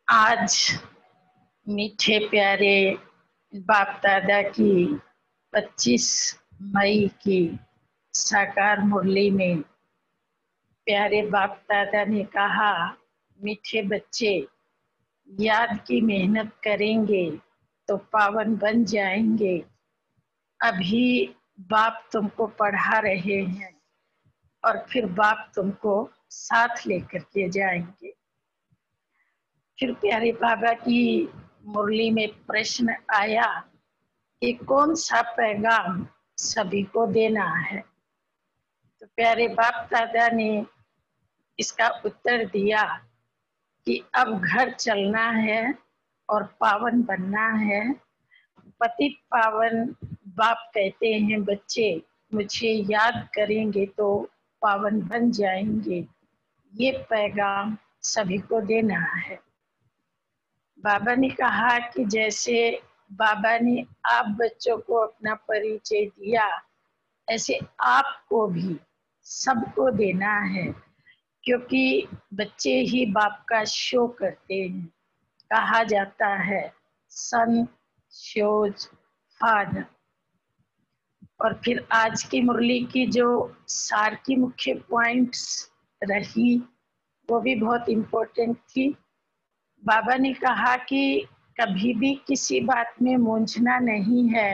आज मीठे प्यारे बाप दादा की 25 मई की साकार मुरली में प्यारे बाप दादा ने कहा, मीठे बच्चे याद की मेहनत करेंगे तो पावन बन जाएंगे। अभी बाप तुमको पढ़ा रहे हैं और फिर बाप तुमको साथ लेकर के जाएंगे। फिर प्यारे बाबा की मुरली में प्रश्न आया कि कौन सा पैगाम सभी को देना है। तो प्यारे बाप दादा ने इसका उत्तर दिया कि अब घर चलना है और पावन बनना है। पतित पावन बाप कहते हैं, बच्चे मुझे याद करेंगे तो पावन बन जाएंगे। ये पैगाम सभी को देना है। बाबा ने कहा कि जैसे बाबा ने आप बच्चों को अपना परिचय दिया, ऐसे आपको भी सबको देना है, क्योंकि बच्चे ही बाप का शो करते हैं। कहा जाता है सन शोज फादर। और फिर आज की मुरली की जो सार की मुख्य पॉइंट्स रही वो भी बहुत इम्पोर्टेंट थी। बाबा ने कहा कि कभी भी किसी बात में मूंझना नहीं है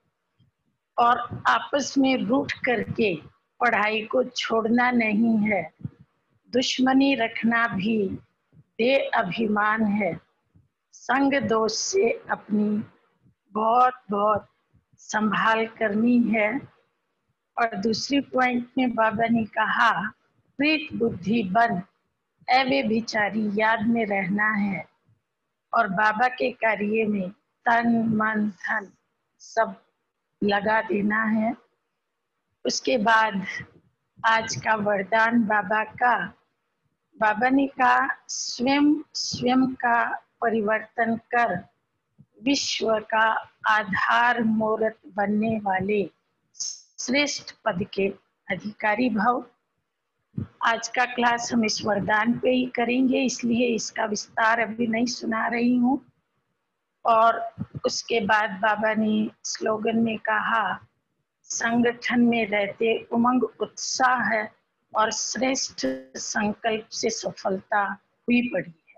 और आपस में रूठ करके पढ़ाई को छोड़ना नहीं है। दुश्मनी रखना भी दे अभिमान है। संग दोष से अपनी बहुत बहुत संभाल करनी है। और दूसरी पॉइंट में बाबा ने कहा, प्रीत बुद्धि बन एवे बिचारी याद में रहना है और बाबा के कार्य में तन मन धन सब लगा देना है। उसके बाद आज का वरदान बाबा का, बाबा ने कहा, स्वयं का परिवर्तन कर विश्व का आधार मूर्त बनने वाले श्रेष्ठ पद के अधिकारी भव। आज का क्लास हम इस वरदान पे ही करेंगे, इसलिए इसका विस्तार अभी नहीं सुना रही हूँ। और उसके बाद बाबा ने स्लोगन में कहा, संगठन में रहते उमंग उत्साह है और श्रेष्ठ संकल्प से सफलता हुई पड़ी है।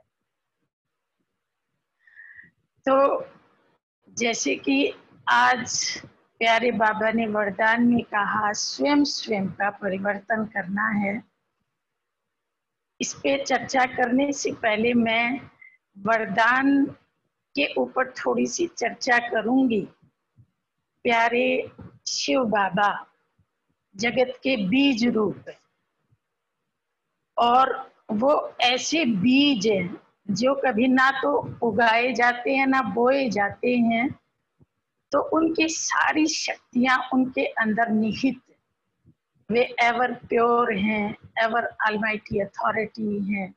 तो जैसे कि आज प्यारे बाबा ने वरदान में कहा, स्वयं का परिवर्तन करना है। इस पे चर्चा करने से पहले मैं वरदान के ऊपर थोड़ी सी चर्चा करूंगी। प्यारे शिव बाबा जगत के बीज रूप है और वो ऐसे बीज हैं जो कभी ना तो उगाए जाते हैं ना बोए जाते हैं। तो उनकी सारी शक्तियां उनके अंदर निहित, वे एवर प्योर हैं, एवर ऑलमाइटी अथॉरिटी हैं।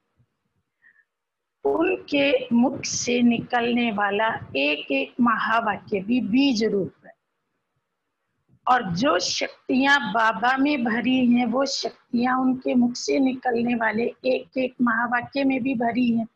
उनके मुख से निकलने वाला एक एक महावाक्य भी बीज रूप है। और जो शक्तियां बाबा में भरी हैं वो शक्तियां उनके मुख से निकलने वाले एक एक महावाक्य में भी भरी हैं।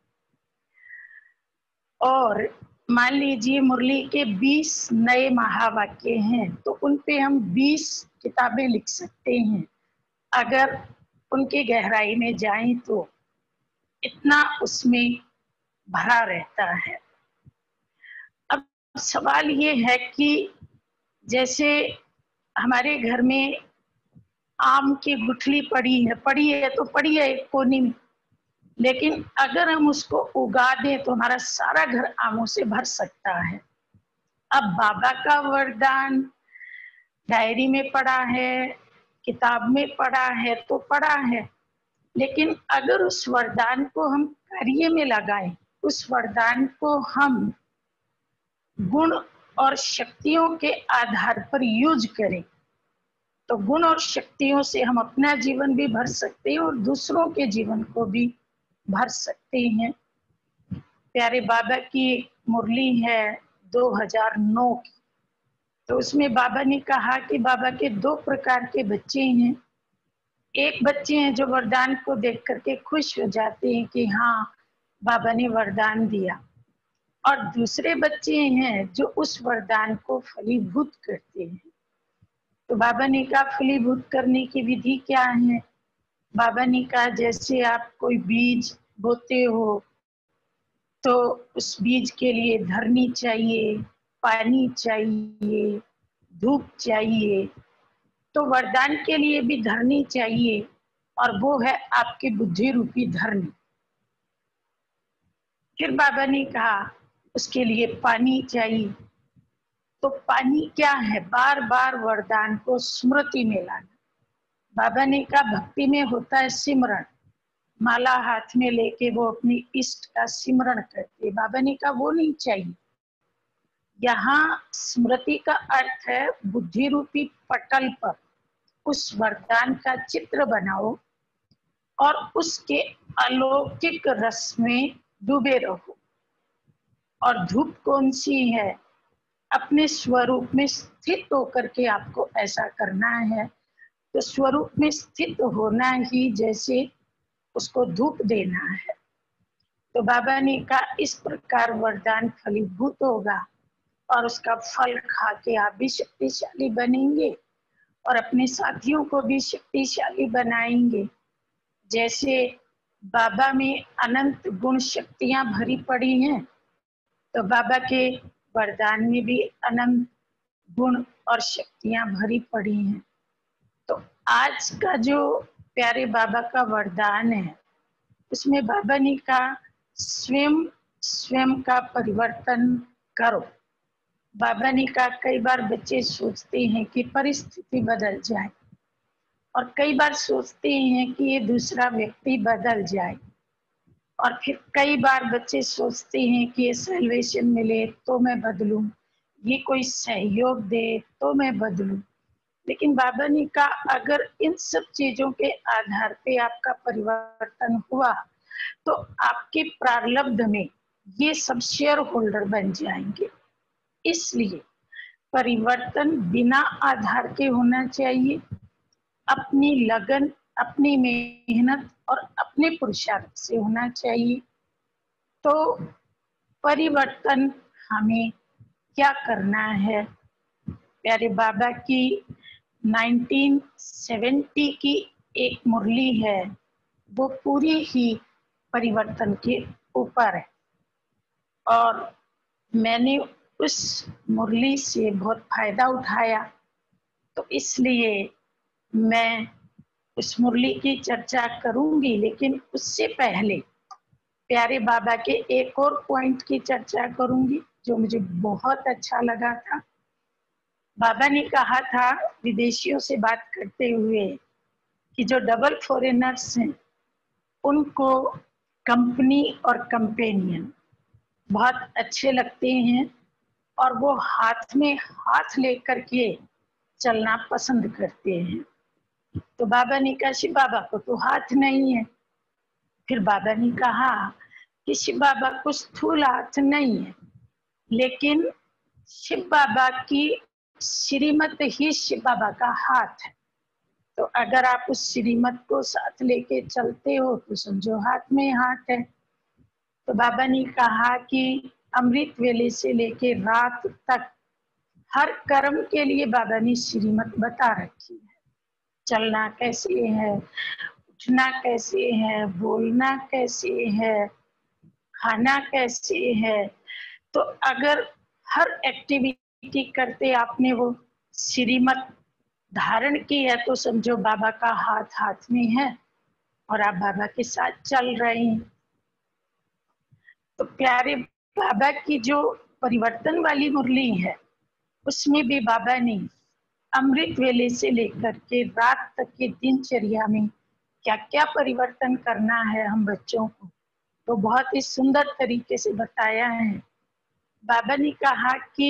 और मान लीजिए मुरली के 20 नए महावाक्य हैं तो उन पे हम 20 किताबें लिख सकते हैं अगर उनकी गहराई में जाएं तो। इतना उसमें भरा रहता है। अब सवाल ये है कि जैसे हमारे घर में आम की गुठली पड़ी है तो पड़ी है एक कोने में, लेकिन अगर हम उसको उगा दें तो हमारा सारा घर आमों से भर सकता है। अब बाबा का वरदान डायरी में पड़ा है, किताब में पड़ा है तो पड़ा है, लेकिन अगर उस वरदान को हम कार्य में लगाएं, उस वरदान को हम गुण और शक्तियों के आधार पर यूज करें तो गुण और शक्तियों से हम अपना जीवन भी भर सकते हैं और दूसरों के जीवन को भी भर सकते हैं। प्यारे बाबा की मुरली है 2009 की, तो उसमें बाबा ने कहा कि बाबा के 2 प्रकार के बच्चे हैं। एक बच्चे हैं जो वरदान को देख करके खुश हो जाते हैं कि हाँ बाबा ने वरदान दिया, और दूसरे बच्चे हैं जो उस वरदान को फलीभूत करते हैं। तो बाबा ने कहा फलीभूत करने की विधि क्या है? बाबा ने कहा जैसे आप कोई बीज बोते हो तो उस बीज के लिए धरनी चाहिए, पानी चाहिए, धूप चाहिए, तो वरदान के लिए भी धरनी चाहिए, और वो है आपकी बुद्धि रूपी धरनी। फिर बाबा ने कहा उसके लिए पानी चाहिए, तो पानी क्या है? बार बार वरदान को स्मृति में लाना। बाबा ने कहा भक्ति में होता है सिमरण, माला हाथ में लेके वो अपनी इष्ट का सिमरण करते। बाबा ने कहा वो नहीं चाहिए। यहाँ स्मृति का अर्थ है बुद्धि रूपी पटल पर उस वरदान का चित्र बनाओ और उसके अलौकिक रस में डूबे रहो। और धूप कौन सी है? अपने स्वरूप में स्थित होकर के आपको ऐसा करना है। तो स्वरूप में स्थित होना ही जैसे उसको धूप देना है। तो बाबा ने कहा इस प्रकार वरदान फलीभूत होगा और उसका फल खा के आप भी शक्तिशाली बनेंगे और अपने साथियों को भी शक्तिशाली बनाएंगे। जैसे बाबा में अनंत गुण शक्तियां भरी पड़ी हैं, तो बाबा के वरदान में भी अनंत गुण और शक्तियां भरी पड़ी हैं। तो आज का जो प्यारे बाबा का वरदान है उसमें बाबा ने कहा स्वयं का परिवर्तन करो। बाबा ने कहा कई बार बच्चे सोचते हैं कि परिस्थिति बदल जाए, और कई बार सोचते हैं कि ये दूसरा व्यक्ति बदल जाए, और फिर कई बार बच्चे सोचते हैं कि ये सैल्वेशन मिले तो मैं बदलूं, ये कोई सहयोग दे तो मैं बदलूं। लेकिन बाबा ने कहा अगर इन सब चीजों के आधार पे आपका परिवर्तन हुआ तो आपके प्रारब्ध में ये सब शेयर होल्डर बन जाएंगे। इसलिए परिवर्तन बिना आधार के होना चाहिए। अपनी लगन, अपनी मेहनत और अपने पुरुषार्थ से होना चाहिए। तो परिवर्तन हमें क्या करना है? प्यारे बाबा की 1970 की एक मुरली है, वो पूरी ही परिवर्तन के ऊपर है, और मैंने उस मुरली से बहुत फायदा उठाया। तो इसलिए मैं उस मुरली की चर्चा करूंगी, लेकिन उससे पहले प्यारे बाबा के एक और पॉइंट की चर्चा करूंगी जो मुझे बहुत अच्छा लगा था। बाबा ने कहा था विदेशियों से बात करते हुए कि जो डबल फॉरेनर्स हैं उनको कंपनी और कंपेनियन बहुत अच्छे लगते हैं, और वो हाथ में हाथ लेकर के चलना पसंद करते हैं। तो बाबा ने कहा शिव बाबा को तो हाथ नहीं है। फिर बाबा ने कहा कि शिव बाबा को स्थूल हाथ नहीं है, लेकिन शिव बाबा की श्रीमत ही शिव बाबा का हाथ है। तो अगर आप उस श्रीमत को साथ लेके चलते हो तो समझो हाथ में हाथ है। तो बाबा ने कहा कि अमृत वेले से लेके रात तक हर कर्म के लिए बाबा ने श्रीमत बता रखी है। चलना कैसे है, उठना कैसे है, बोलना कैसे है, खाना कैसे है। तो अगर हर एक्टिविटी करते आपने वो श्रीमत धारण की है तो समझो बाबा का हाथ हाथ में है और आप बाबा के साथ चल रहे हैं। तो प्यारे बाबा की जो परिवर्तन वाली मुरली है उसमें भी बाबा ने अमृत वेले से लेकर के रात तक के दिनचर्या में क्या क्या परिवर्तन करना है हम बच्चों को, तो बहुत ही सुंदर तरीके से बताया है। बाबा ने कहा कि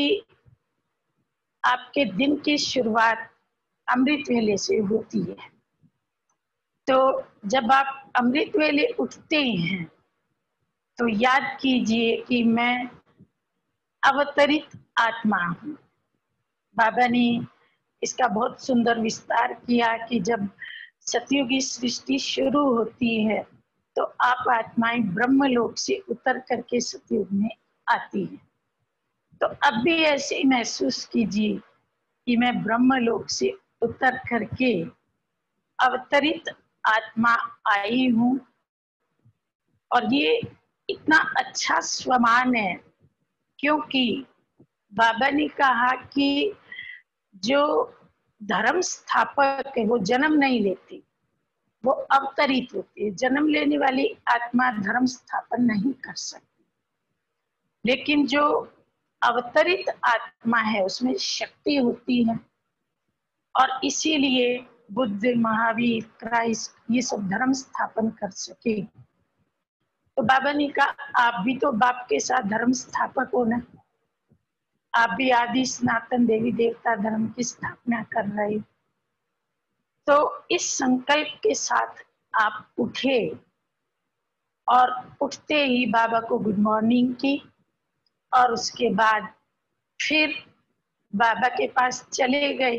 आपके दिन की शुरुआत अमृत वेले से होती है। तो जब आप अमृत वेले उठते हैं तो याद कीजिए कि मैं अवतरित आत्मा हूँ। बाबा ने इसका बहुत सुंदर विस्तार किया कि जब सतयुगी सृष्टि शुरू होती है तो आप आत्माएं ब्रह्मलोक से उतर करके सतयुग में आती हैं। तो अब भी ऐसे महसूस कीजिए कि मैं ब्रह्मलोक से उतर करके अवतरित आत्मा आई हूं, और ये इतना अच्छा स्वमान है, क्योंकि बाबा ने कहा कि जो धर्म स्थापक है वो जन्म नहीं लेती, वो अवतरित होती है। जन्म लेने वाली आत्मा धर्म स्थापन नहीं कर सकती, लेकिन जो अवतरित आत्मा है उसमें शक्ति होती है, और इसीलिए बुद्ध, महावीर, क्राइस्ट ये सब धर्म स्थापन कर सके। तो बाबा ने कहा आप भी तो बाप के साथ धर्म स्थापक हो ना, आप भी आदि सनातन देवी देवता धर्म की स्थापना कर रहे हो। तो इस संकल्प के साथ आप उठे, और उठते ही बाबा को गुड मॉर्निंग की, और उसके बाद फिर बाबा के पास चले गए।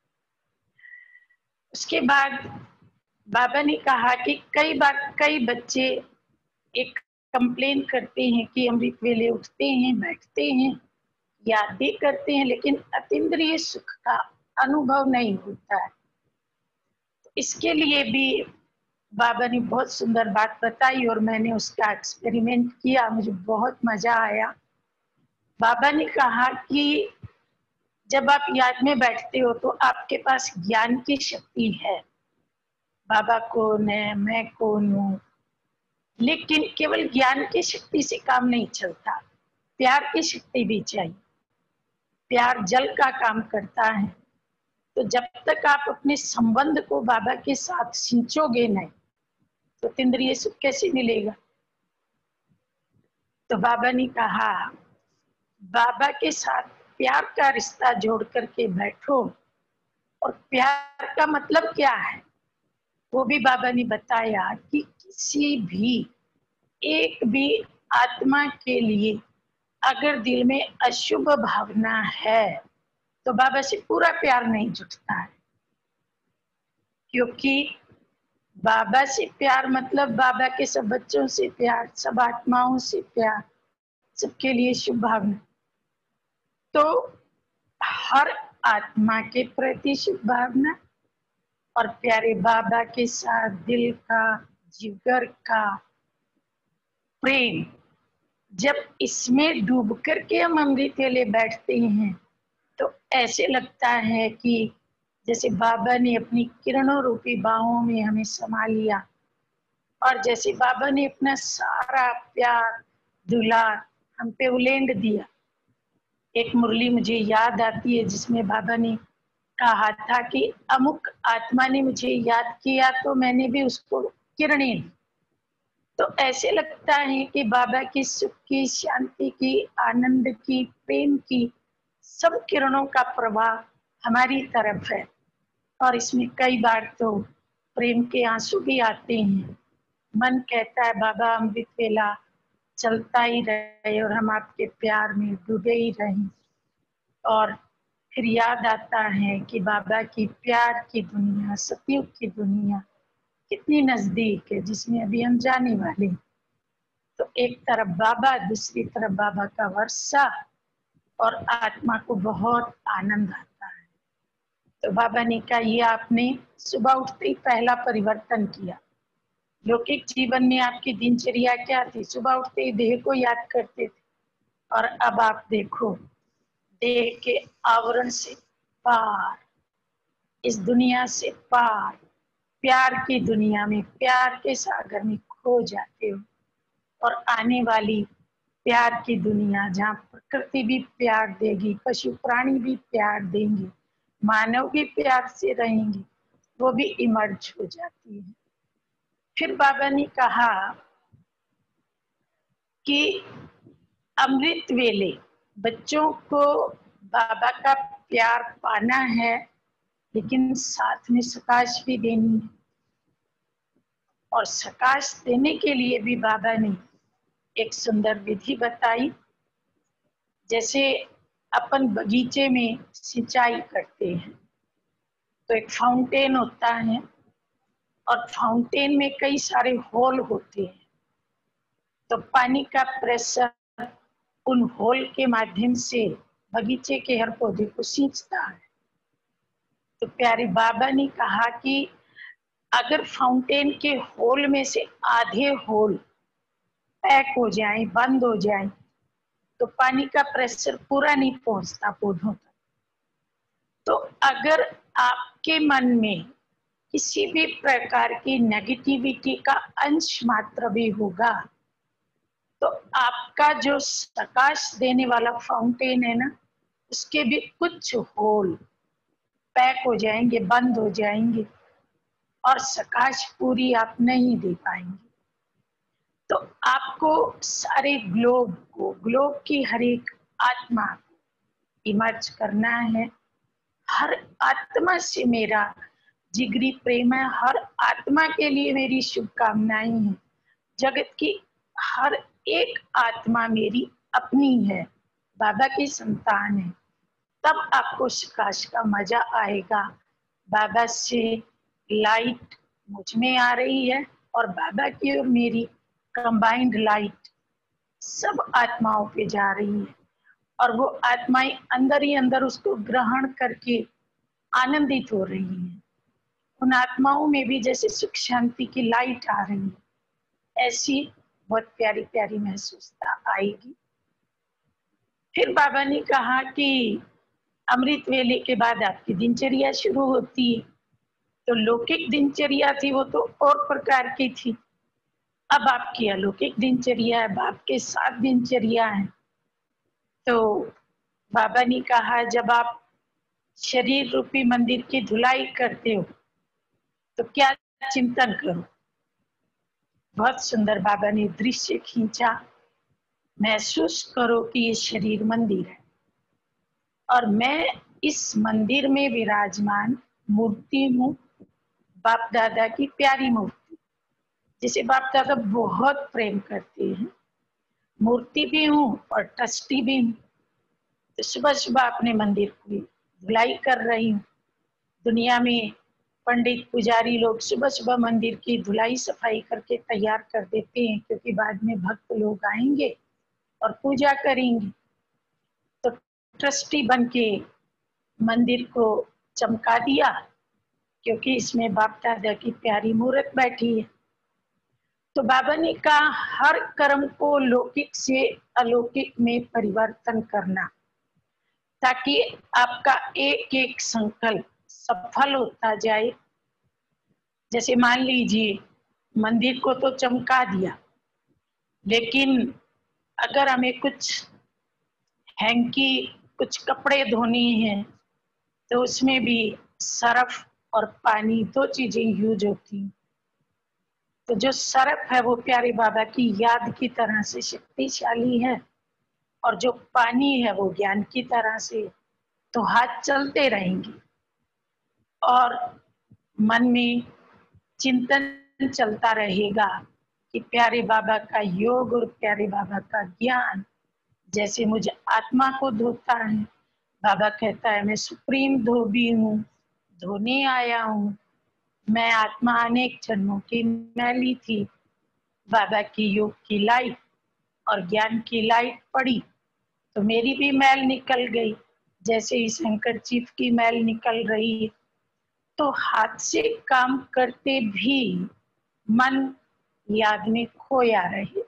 उसके बाद बाबा ने कहा कि कई बार कई बच्चे एक कंप्लेन करते हैं कि अमृत वेले उठते हैं, बैठते हैं, याद भी करते हैं, लेकिन अतीन्द्रिय सुख का अनुभव नहीं होता है। तो इसके लिए भी बाबा ने बहुत सुंदर बात बताई, और मैंने उसका एक्सपेरिमेंट किया, मुझे बहुत मजा आया। बाबा ने कहा कि जब आप याद में बैठते हो तो आपके पास ज्ञान की शक्ति है, बाबा कौन है, मैं कौन हूँ, लेकिन केवल ज्ञान की शक्ति से काम नहीं चलता, प्यार की शक्ति भी चाहिए। प्यार जल का काम करता है। तो जब तक आप अपने संबंध को बाबा के साथ सिंचोगे नहीं, तो इंद्रिय सुख कैसे मिलेगा। तो बाबा ने कहा बाबा के साथ प्यार का रिश्ता जोड़ करके बैठो, और प्यार का मतलब क्या है वो भी बाबा ने बताया कि किसी भी एक भी आत्मा के लिए अगर दिल में अशुभ भावना है तो बाबा से पूरा प्यार नहीं जुटता है, क्योंकि बाबा से प्यार मतलब बाबा के सब बच्चों से प्यार, सब आत्माओं से प्यार, सबके लिए शुभ भावना। तो हर आत्मा के प्रति शुभ भावना और प्यारे बाबा के साथ दिल का, जिगर का प्रेम, जब इसमें डूब करके हम अमृत वेले बैठते हैं तो ऐसे लगता है कि जैसे बाबा ने अपनी किरणों रूपी बाहों में हमें समा लिया, और जैसे बाबा ने अपना सारा प्यार दुलार हम पे उलेंड दिया। एक मुरली मुझे याद आती है जिसमें बाबा ने कहा था कि अमुक आत्मा ने मुझे याद किया तो मैंने भी उसको किरणें दी। तो ऐसे लगता है कि बाबा की सुख की, शांति की, आनंद की, प्रेम की सब किरणों का प्रवाह हमारी तरफ है, और इसमें कई बार तो प्रेम के आंसू भी आते हैं। मन कहता है बाबा अमृत वेला चलता ही रहे और हम आपके प्यार में डूबे ही रहें। और फिर याद आता है कि बाबा की प्यार की दुनिया, सतयुग की दुनिया कितनी नजदीक है, जिसमें अभी हम जाने वाले। तो एक तरफ बाबा, दूसरी तरफ बाबा का वर्षा, और आत्मा को बहुत आनंद आता है। तो बाबा ने कहा ये आपने सुबह उठते ही पहला परिवर्तन किया। लौकिक जीवन में आपकी दिनचर्या क्या थी, सुबह उठते ही देह को याद करते थे, और अब आप देखो देह के आवरण से पार, इस दुनिया से पार, प्यार की दुनिया में, प्यार के सागर में खो जाते हो, और आने वाली प्यार की दुनिया जहाँ प्रकृति भी प्यार देगी, पशु प्राणी भी प्यार देंगे, मानव भी प्यार से रहेंगे, वो भी इमर्ज हो जाती है। फिर बाबा ने कहा कि अमृत वेले बच्चों को बाबा का प्यार पाना है, लेकिन साथ में सकाश भी देनी है। और सकाश देने के लिए भी बाबा ने एक सुंदर विधि बताई। जैसे अपन बगीचे में सिंचाई करते हैं तो एक फाउंटेन होता है, और फाउंटेन में कई सारे होल होते हैं, तो पानी का प्रेशर उन होल के माध्यम से बगीचे के हर पौधे को सींचता है। तो प्यारे बाबा ने कहा कि अगर फाउंटेन के होल में से आधे होल पैक हो जाए, बंद हो जाए, तो पानी का प्रेशर पूरा नहीं पहुंचता पौधों तक। तो अगर आपके मन में किसी भी प्रकार की नेगेटिविटी का अंश मात्र भी होगा, तो आपका जो प्रकाश देने वाला फाउंटेन है ना, उसके भी कुछ होल पैक हो जाएंगे, बंद हो जाएंगे और प्रकाश पूरी आप नहीं दे पाएंगे। तो आपको सारे ग्लोब की हर एक आत्मा को इमर्ज करना है। हर आत्मा से मेरा जिगरी प्रेम है, हर आत्मा के लिए मेरी शुभकामनाएं हैं। जगत की हर एक आत्मा मेरी अपनी है, बाबा की संतान है। तब आपको प्रकाश का मजा आएगा। बाबा से लाइट मुझ में आ रही है और बाबा की और मेरी कंबाइंड लाइट सब आत्माओं पे जा रही है, और वो आत्माएं अंदर ही अंदर उसको ग्रहण करके आनंदित हो रही हैं। उन आत्माओं में भी जैसे सुख शांति की लाइट आ रही है, ऐसी बहुत प्यारी प्यारी महसूसता आएगी। फिर बाबा ने कहा कि अमृत वेले के बाद आपकी दिनचर्या शुरू होती है। तो लौकिक दिनचर्या थी वो तो और प्रकार की थी, अब आपकी अलौकिक दिनचर्या है, बाप के साथ दिनचर्या है। तो बाबा ने कहा जब आप शरीर रूपी मंदिर की धुलाई करते हो तो क्या चिंतन करो। बहुत सुंदर बाबा ने दृश्य खींचा। महसूस करो कि ये शरीर मंदिर है और मैं इस मंदिर में विराजमान मूर्ति हूँ, बाप दादा की प्यारी मूर्ति, जिसे बाप दादा बहुत प्रेम करते हैं। मूर्ति भी हूँ और ट्रस्टी भी हूँ। तो सुबह सुबह अपने मंदिर की धुलाई कर रही हूँ। दुनिया में पंडित पुजारी लोग सुबह सुबह मंदिर की धुलाई सफाई करके तैयार कर देते हैं, क्योंकि बाद में भक्त लोग आएंगे और पूजा करेंगे। तो ट्रस्टी बन के मंदिर को चमका दिया, क्योंकि इसमें बाप दादा की प्यारी मूर्त बैठी है। तो बाबा ने कहा हर कर्म को लौकिक से अलौकिक में परिवर्तन करना, ताकि आपका एक एक संकल्प सफल होता जाए। जैसे मान लीजिए मंदिर को तो चमका दिया, लेकिन अगर हमें कुछ हैंकी कुछ कपड़े धोने हैं तो उसमें भी सर्फ और पानी दो चीजें यूज होती। तो जो सर्फ है वो प्यारे बाबा की याद की तरह से शक्तिशाली है, और जो पानी है वो ज्ञान की तरह से। तो हाथ चलते रहेंगे और मन में चिंतन चलता रहेगा कि प्यारे बाबा का योग और प्यारे बाबा का ज्ञान जैसे मुझे आत्मा को धोता है। बाबा कहता है मैं सुप्रीम धोबी हूँ, धोने आया हूँ। मैं आत्मा अनेक जन्मों की मैली थी, बाबा की योग की लाइट और ज्ञान की लाइट पड़ी तो मेरी भी मैल निकल गई, जैसे इस हैंकरचीफ की मैल निकल रही है। तो हाथ से काम करते भी मन याद में खोया रहे।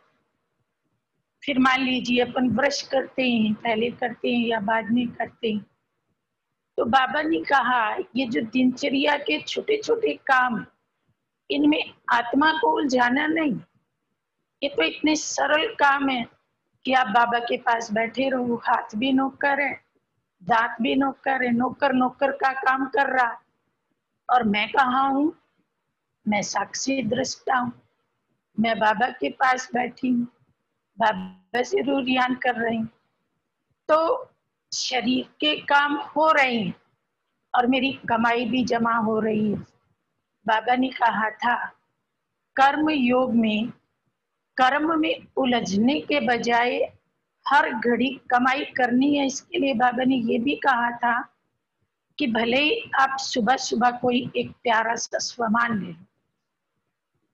फिर मान लीजिए अपन ब्रश करते हैं, पहले करते हैं या बाद में करते हैं, तो बाबा ने कहा ये जो दिनचर्या के छोटे छोटे काम, इनमें आत्मा को उलझाना नहीं। ये तो इतने सरल काम है कि आप बाबा के पास बैठे रहो, हाथ भी नौकर है, दांत भी नौकर है, नौकर नौकर का काम कर रहा। और मैं कहाँ हूँ? मैं साक्षी दृष्टा हूँ। मैं बाबा के पास बैठी हूँ, बाबा से रूरियान कर रही हूँ। तो शरीर के काम हो रहे हैं और मेरी कमाई भी जमा हो रही है। बाबा ने कहा था कर्म योग में कर्म में उलझने के बजाय हर घड़ी कमाई करनी है। इसके लिए बाबा ने ये भी कहा था कि भले ही आप सुबह सुबह कोई एक प्यारा सा स्वमान ले लो,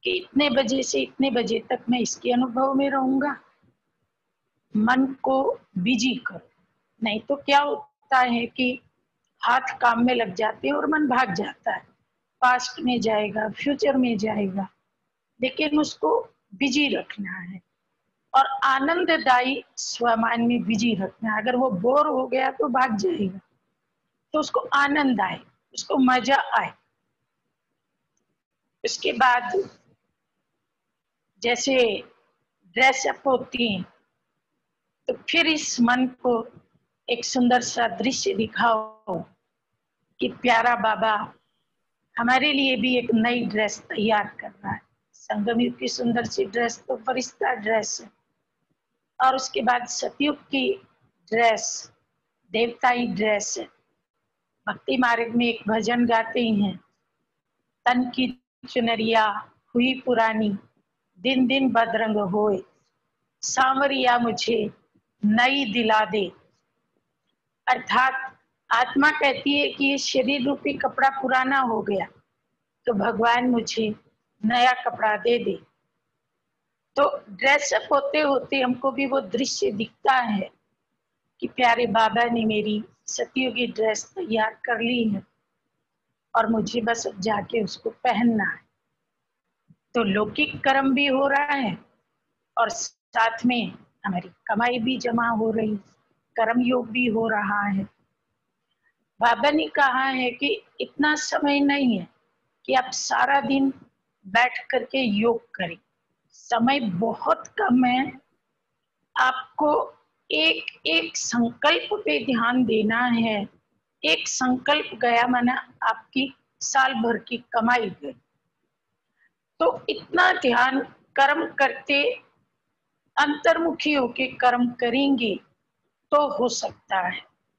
कि इतने बजे से इतने बजे तक मैं इसके अनुभव में रहूंगा। मन को बिजी करो, नहीं तो क्या होता है कि हाथ काम में लग जाते हैं और मन भाग जाता है, पास्ट में जाएगा, फ्यूचर में जाएगा। लेकिन उसको बिजी रखना है और आनंददायी स्वमान में बिजी रखना है। अगर वो बोर हो गया तो भाग जाएगा, तो उसको आनंद आए, उसको मजा आए। उसके बाद जैसे ड्रेस अप होती हैं, तो फिर इस मन को एक सुंदर सा दृश्य दिखाओ कि प्यारा बाबा हमारे लिए भी एक नई ड्रेस तैयार कर रहा है। संगम युग की सुंदर सी ड्रेस तो फरिश्ता ड्रेस है, और उसके बाद सतयुग की ड्रेस देवताई ड्रेस है। भक्ति मार्ग में एक भजन गाते हैं, तन की चुनरिया हुई पुरानी, दिन दिन बदरंग होए, सांवरिया मुझे नई दिला दे। अर्थात आत्मा कहती है कि ये शरीर रूपी कपड़ा पुराना हो गया, तो भगवान मुझे नया कपड़ा दे दे। तो ड्रेसअप होते होते हमको भी वो दृश्य दिखता है कि प्यारे बाबा ने मेरी सतयुगी ड्रेस तैयार कर ली है और मुझे बस अब जाके उसको पहनना है। तो लौकिक कर्म भी हो रहा है और साथ में हमारी कमाई भी जमा हो रही, कर्म योग भी हो रहा है। बाबा ने कहा है कि इतना समय नहीं है कि आप सारा दिन बैठ करके योग करें, समय बहुत कम है। आपको एक एक संकल्प पे ध्यान देना है। एक संकल्प गया माना आपकी साल भर की कमाई गई। तो इतना ध्यान कर्म करते अंतर्मुखी होके कर्म करेंगे तो हो सकता है।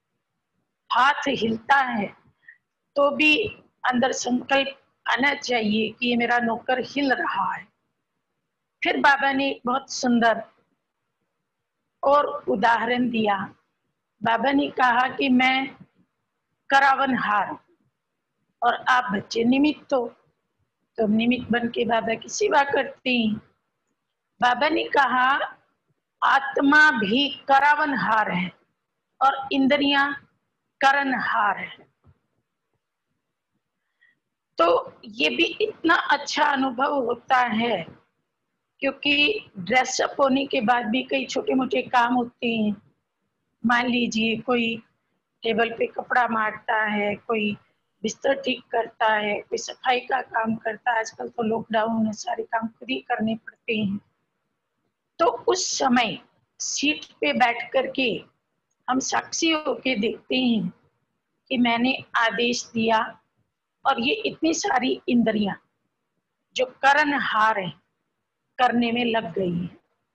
हाथ हिलता है तो भी अंदर संकल्प आना चाहिए कि ये मेरा नौकर हिल रहा है। फिर बाबा ने एक बहुत सुंदर और उदाहरण दिया। बाबा ने कहा कि मैं करावनहार और आप बच्चे निमित्त हो, तो निमित्त बन के बाबा की सेवा करते हैं। बाबा ने कहा आत्मा भी करावनहार है और इंद्रियां करणहार है। तो ये भी इतना अच्छा अनुभव होता है, क्योंकि ड्रेसअप होने के बाद भी कई छोटे मोटे काम होते हैं। मान लीजिए कोई टेबल पे कपड़ा मारता है, कोई बिस्तर ठीक करता है, कोई सफाई का काम करता है। आजकल तो लॉकडाउन में सारे काम खुद ही करने पड़ते हैं। तो उस समय सीट पे बैठ करके हम साक्षी होके देखते हैं कि मैंने आदेश दिया और ये इतनी सारी इंद्रियां जो कर्णहार है करने में लग गई है।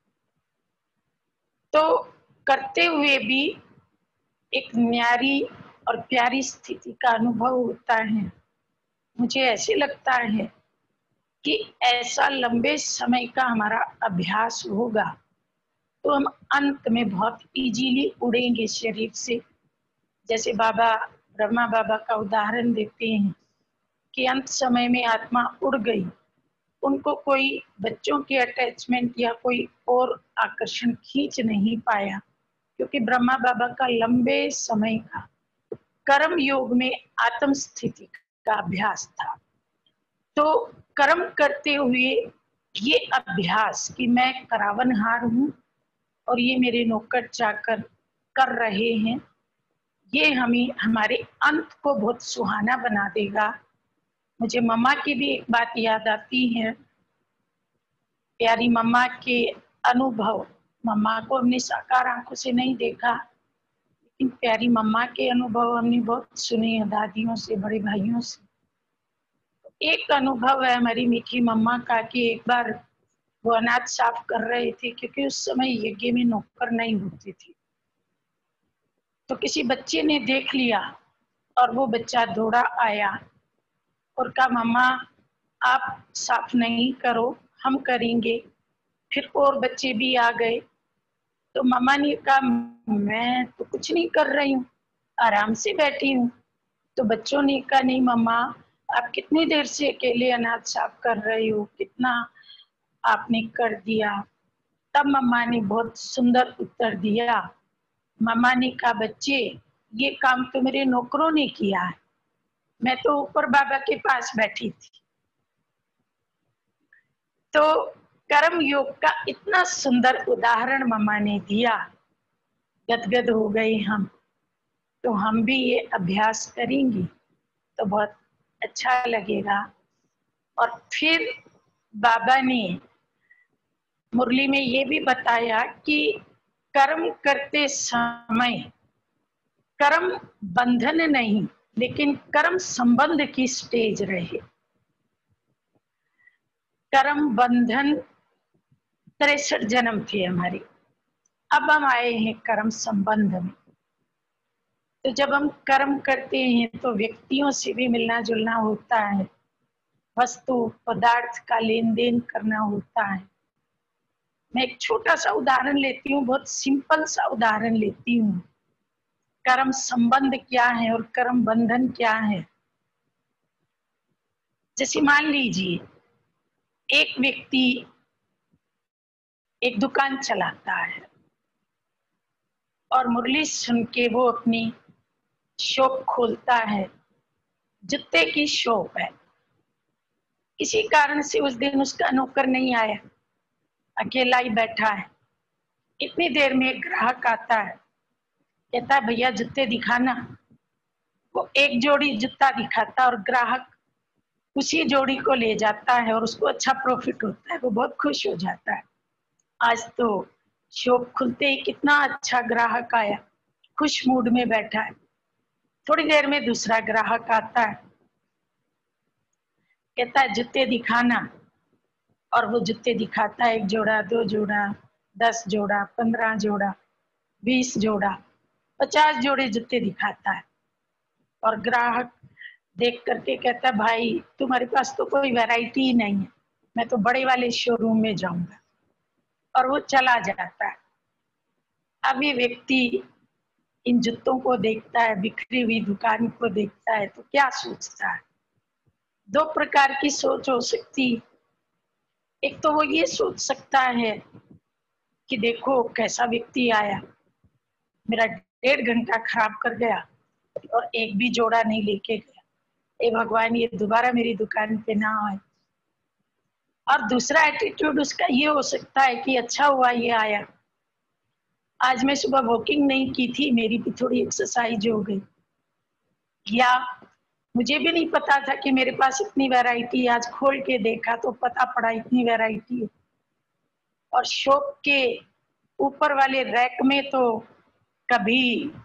तो करते हुए भी एक न्यारी और प्यारी स्थिति का अनुभव होता है। मुझे ऐसे लगता है कि ऐसा लंबे समय का हमारा अभ्यास होगा तो हम अंत में बहुत इजीली उड़ेंगे शरीर से। जैसे बाबा ब्रह्मा बाबा का उदाहरण देते हैं कि अंत समय में आत्मा उड़ गई, उनको कोई बच्चों की अटैचमेंट या कोई और आकर्षण खींच नहीं पाया, क्योंकि ब्रह्मा बाबा का लंबे समय का कर्म योग में आत्म स्थिति का अभ्यास था। तो कर्म करते हुए ये अभ्यास कि मैं करावनहार हूँ और ये मेरे नौकर चाकर कर रहे हैं, ये हमें हमारे अंत को बहुत सुहाना बना देगा। मुझे मम्मा की भी एक बात याद आती है, प्यारी मम्मा के अनुभव। मम्मा को हमने साकार आंखों से नहीं देखा, लेकिन प्यारी मम्मा के अनुभव हमने बहुत सुने हैं दादियों से, बड़े भाइयों से। एक अनुभव है हमारी मीठी मम्मा का कि एक बार वो अनाज साफ कर रहे थे, क्योंकि उस समय यज्ञ में नौकर नहीं होती थी। तो किसी बच्चे ने देख लिया और वो बच्चा दौड़ा आया और कहा मम्मा आप साफ नहीं करो, हम करेंगे। फिर और बच्चे भी आ गए, तो मम्मा ने कहा मैं तो कुछ नहीं कर रही हूँ, आराम से बैठी हूँ। तो बच्चों ने कहा नहीं मम्मा, आप कितनी देर से अकेले अनाज साफ कर रही हो, कितना आपने कर दिया। तब मम्मा ने बहुत सुंदर उत्तर दिया, मम्मा ने कहा, बच्चे ये काम तो मेरे नौकरों ने किया है, मैं तो ऊपर बाबा के पास बैठी थी। तो कर्म योग का इतना सुंदर उदाहरण मम्मा ने दिया, गदगद हो गए हम। तो हम भी ये अभ्यास करेंगे तो बहुत अच्छा लगेगा। और फिर बाबा ने मुरली में ये भी बताया कि कर्म करते समय कर्म बंधन नहीं, लेकिन कर्म संबंध की स्टेज रहे। कर्म बंधन 63 जन्म थे हमारे, अब हम आए हैं कर्म संबंध में। तो जब हम कर्म करते हैं तो व्यक्तियों से भी मिलना जुलना होता है, वस्तु पदार्थ का लेन देन करना होता है। मैं एक छोटा सा उदाहरण लेती हूँ, बहुत सिंपल सा उदाहरण लेती हूँ। कर्म संबंध क्या है और कर्म बंधन क्या है। जैसे मान लीजिए एक व्यक्ति एक दुकान चलाता है और मुरली सुन के वो अपनी शॉप खोलता है, जूते की शॉप है। किसी कारण से उस दिन उसका नौकर नहीं आया, अकेला ही बैठा है। इतनी देर में एक ग्राहक आता है, कहता है भैया जूते दिखाना। वो एक जोड़ी जूता दिखाता और ग्राहक उसी जोड़ी को ले जाता है और उसको अच्छा प्रॉफिट होता है, वो बहुत खुश हो जाता है। आज तो शॉप खुलते ही कितना अच्छा ग्राहक आया, खुश मूड में बैठा है। थोड़ी देर में दूसरा ग्राहक आता है, कहता है जूते दिखाना, और वो जूते दिखाता है, 1 जोड़ा 2 जोड़ा 10 जोड़ा 15 जोड़ा 20 जोड़ा 50 जोड़े जूते दिखाता है। और ग्राहक देख करके कहता है भाई तुम्हारे पास तो कोई वैरायटी ही नहीं है, मैं तो बड़े वाले शोरूम में जाऊंगा, और वो चला जाता है। अब ये व्यक्ति इन जूतों को देखता है, बिखरी हुई दुकान को देखता है, तो क्या सोचता है। 2 प्रकार की सोच हो सकती। एक तो वो ये सोच सकता है कि देखो कैसा व्यक्ति आया, मेरा 1.5 घंटा खराब कर गया और एक भी जोड़ा नहीं लेके गया, ए भगवान ये दोबारा मेरी दुकान पे ना आए। और दूसरा एटीट्यूड उसका ये हो सकता है कि अच्छा हुआ ये आया, आज मैं सुबह वॉकिंग नहीं की थी, मेरी भी थोड़ी एक्सरसाइज हो गई। या मुझे भी नहीं पता था कि मेरे पास इतनी वैरायटी, आज खोल के देखा तो पता पड़ा इतनी वैरायटी है। और शॉप के ऊपर वाले रैक में तो कभी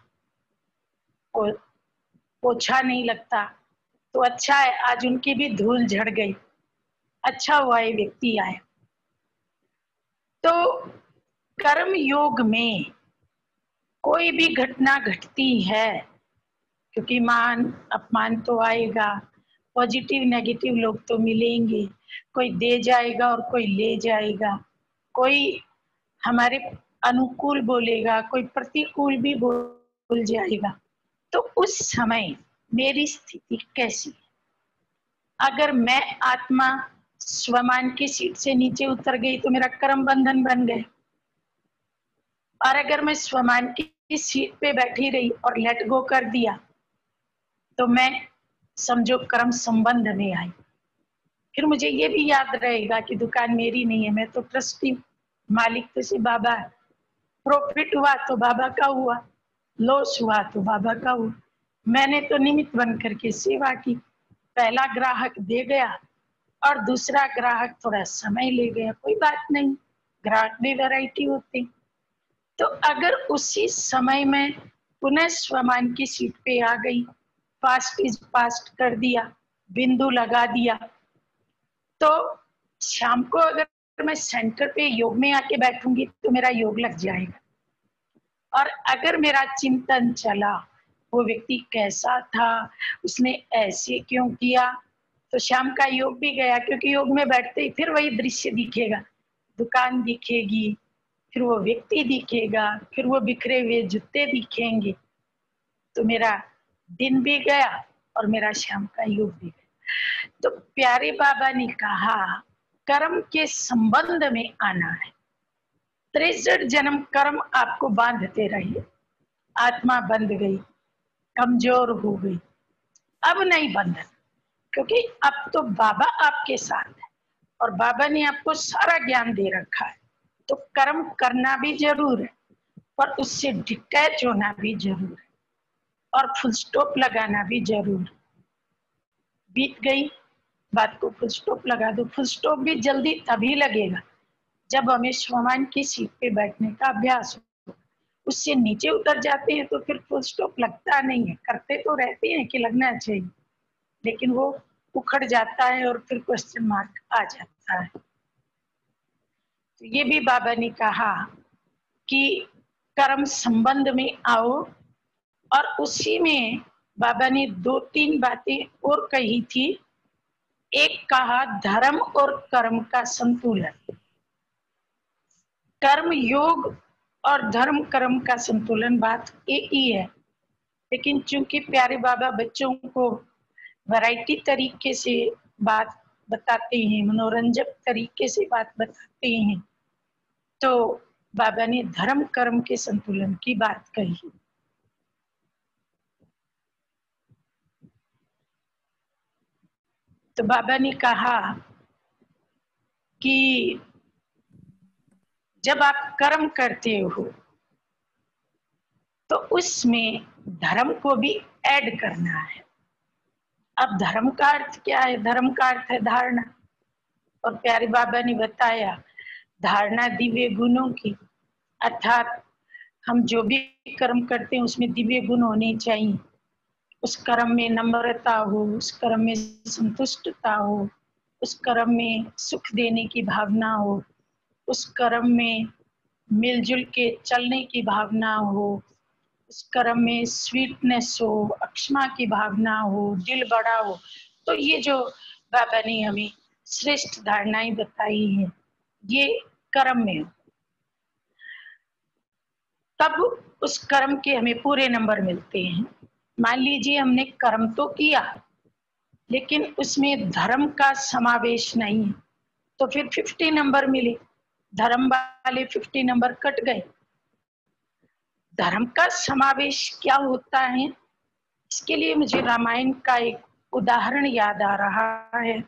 पोछा नहीं लगता, तो अच्छा है आज उनकी भी धूल झड़ गई, अच्छा हुआ ये व्यक्ति आया। तो कर्म योग में कोई भी घटना घटती है, क्योंकि मान अपमान तो आएगा, पॉजिटिव नेगेटिव लोग तो मिलेंगे, कोई दे जाएगा और कोई ले जाएगा, कोई हमारे अनुकूल बोलेगा, कोई प्रतिकूल भी बोल जाएगा। तो उस समय मेरी स्थिति कैसी है। अगर मैं आत्मा स्वमान की सीट से नीचे उतर गई तो मेरा कर्म बंधन बन गए, और अगर मैं स्वमान की सीट पे बैठी रही और लेट गो कर दिया तो मैं समझो कर्म संबंध में आई। फिर मुझे ये भी याद रहेगा कि दुकान मेरी नहीं है, मैं तो ट्रस्टी, मालिक तो से बाबा है। प्रॉफिट हुआ तो बाबा का हुआ, लॉस हुआ तो बाबा का हुआ, मैंने तो निमित्त बन करके सेवा की। पहला ग्राहक दे गया और दूसरा ग्राहक थोड़ा समय ले गया, कोई बात नहीं, ग्राहक भी वैरायटी होती। तो अगर उसी समय में पुनः स्वमान की सीट पे आ गई, फास्ट इज फास्ट कर दिया, बिंदु लगा दिया, तो शाम को अगर मैं सेंटर पे योग में आके बैठूंगी तो मेरा योग लग जाएगा। और अगर मेरा चिंतन चला वो व्यक्ति कैसा था, उसने ऐसे क्यों किया, तो शाम का योग भी गया, क्योंकि योग में बैठते ही फिर वही दृश्य दिखेगा, दुकान दिखेगी, फिर वो व्यक्ति दिखेगा, फिर वो बिखरे हुए जूते दिखेंगे। तो मेरा दिन भी गया और मेरा शाम का योग भी गया। तो प्यारे बाबा ने कहा कर्म के संबंध में आना है। 63 जन्म कर्म आपको बांधते रहे, आत्मा बंध गई, कमजोर हो गई, अब नहीं बंधन, क्योंकि अब तो बाबा आपके साथ है और बाबा ने आपको सारा ज्ञान दे रखा है। तो कर्म करना भी जरूर है, पर उससे डिटैच होना भी जरूर है और फुल स्टॉप लगाना भी जरूर है। बीत गई बात को फुल स्टॉप लगा दो। फुल स्टॉप भी जल्दी तभी लगेगा जब हमें स्वमान की सीट पे बैठने का अभ्यास हो। उससे नीचे उतर जाते हैं तो फिर फुल स्टॉप लगता नहीं है। करते तो रहते हैं कि लगना चाहिए, लेकिन वो उखड़ जाता है और फिर क्वेश्चन मार्क आ जाता है। तो ये भी बाबा ने कहा कि कर्म संबंध में आओ, और उसी में बाबा ने 2-3 बातें और कही थी। एक कहा धर्म और कर्म का संतुलन, कर्म योग और धर्म कर्म का संतुलन बात एक ही है, लेकिन चूंकि प्यारे बाबा बच्चों को वैरायटी तरीके से बात बताते हैं, मनोरंजक तरीके से बात बताते हैं, तो बाबा ने धर्म कर्म के संतुलन की बात कही। तो बाबा ने कहा कि जब आप कर्म करते हो तो उसमें धर्म को भी ऐड करना है। अब धर्म का अर्थ क्या है? धर्म का अर्थ है धारणा, और प्यारे बाबा ने बताया धारणा दिव्य गुणों की, अर्थात हम जो भी कर्म करते हैं उसमें दिव्य गुण होने चाहिए। उस कर्म में नम्रता हो, उस कर्म में संतुष्टता हो, उस कर्म में सुख देने की भावना हो, उस कर्म में मिलजुल के चलने की भावना हो, उस कर्म में स्वीटनेस हो, अक्षमा की भावना हो, दिल बड़ा हो। तो ये जो बाबा ने हमें श्रेष्ठ धारणाएं बताई हैं, ये कर्म में हो, तब उस कर्म के हमें पूरे नंबर मिलते हैं। मान लीजिए हमने कर्म तो किया लेकिन उसमें धर्म का समावेश नहीं है, तो फिर 50 नंबर मिले, धर्म वाले 50 नंबर कट गए। धर्म का समावेश क्या होता है, इसके लिए मुझे रामायण का एक उदाहरण याद आ रहा है।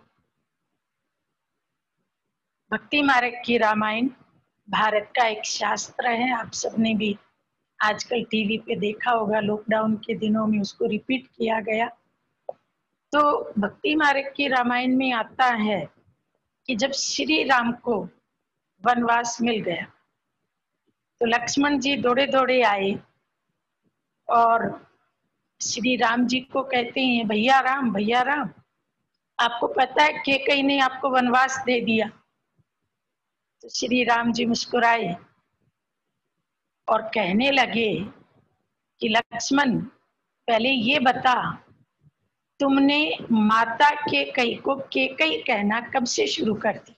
भक्ति मार्ग की रामायण भारत का एक शास्त्र है। आप सबने भी आजकल टीवी पे देखा होगा, लॉकडाउन के दिनों में उसको रिपीट किया गया। तो भक्ति मार्ग की रामायण में आता है कि जब श्री राम को वनवास मिल गया तो लक्ष्मण जी दौड़े दौड़े आए और श्री राम जी को कहते हैं, भैया राम, आपको पता है कैकेयी ने आपको वनवास दे दिया। तो श्री राम जी मुस्कुराए और कहने लगे कि लक्ष्मण, पहले ये बता, तुमने माता कैकेयी को कैकेयी कहना कब से शुरू कर दिया?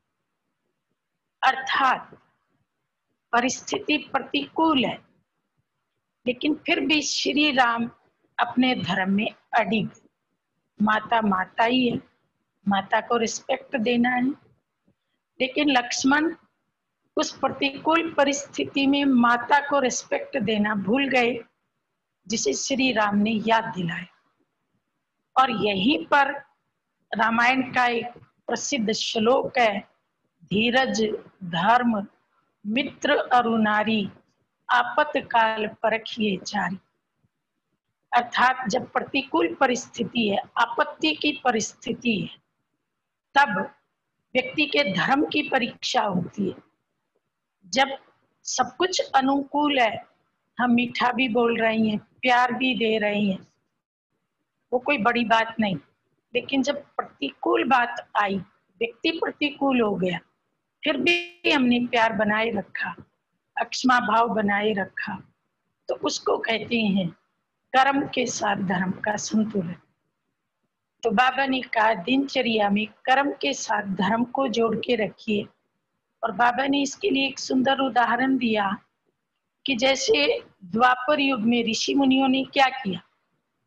अर्थात परिस्थिति प्रतिकूल है, लेकिन फिर भी श्री राम अपने धर्म में अडिग। माता माता ही है, माता को रिस्पेक्ट देना है। लेकिन लक्ष्मण उस प्रतिकूल परिस्थिति में माता को रिस्पेक्ट देना भूल गए, जिसे श्री राम ने याद दिलाया। और यहीं पर रामायण का एक प्रसिद्ध श्लोक है, धीरज धर्म मित्र अरु नारी, आपत्काल परखिए चारी। अर्थात जब प्रतिकूल परिस्थिति है, आपत्ति की परिस्थिति है, तब व्यक्ति के धर्म की परीक्षा होती है। जब सब कुछ अनुकूल है, हम मीठा भी बोल रही हैं, प्यार भी दे रही हैं, वो कोई बड़ी बात नहीं। लेकिन जब प्रतिकूल बात आई, व्यक्ति प्रतिकूल हो गया, फिर भी हमने प्यार बनाए रखा, अक्षमा भाव बनाए रखा, तो उसको कहते हैं कर्म के साथ धर्म का संतुलन। तो बाबा ने कहा दिनचर्या में कर्म के साथ धर्म को जोड़ के रखिए। और बाबा ने इसके लिए एक सुंदर उदाहरण दिया कि जैसे द्वापर युग में ऋषि मुनियों ने क्या किया,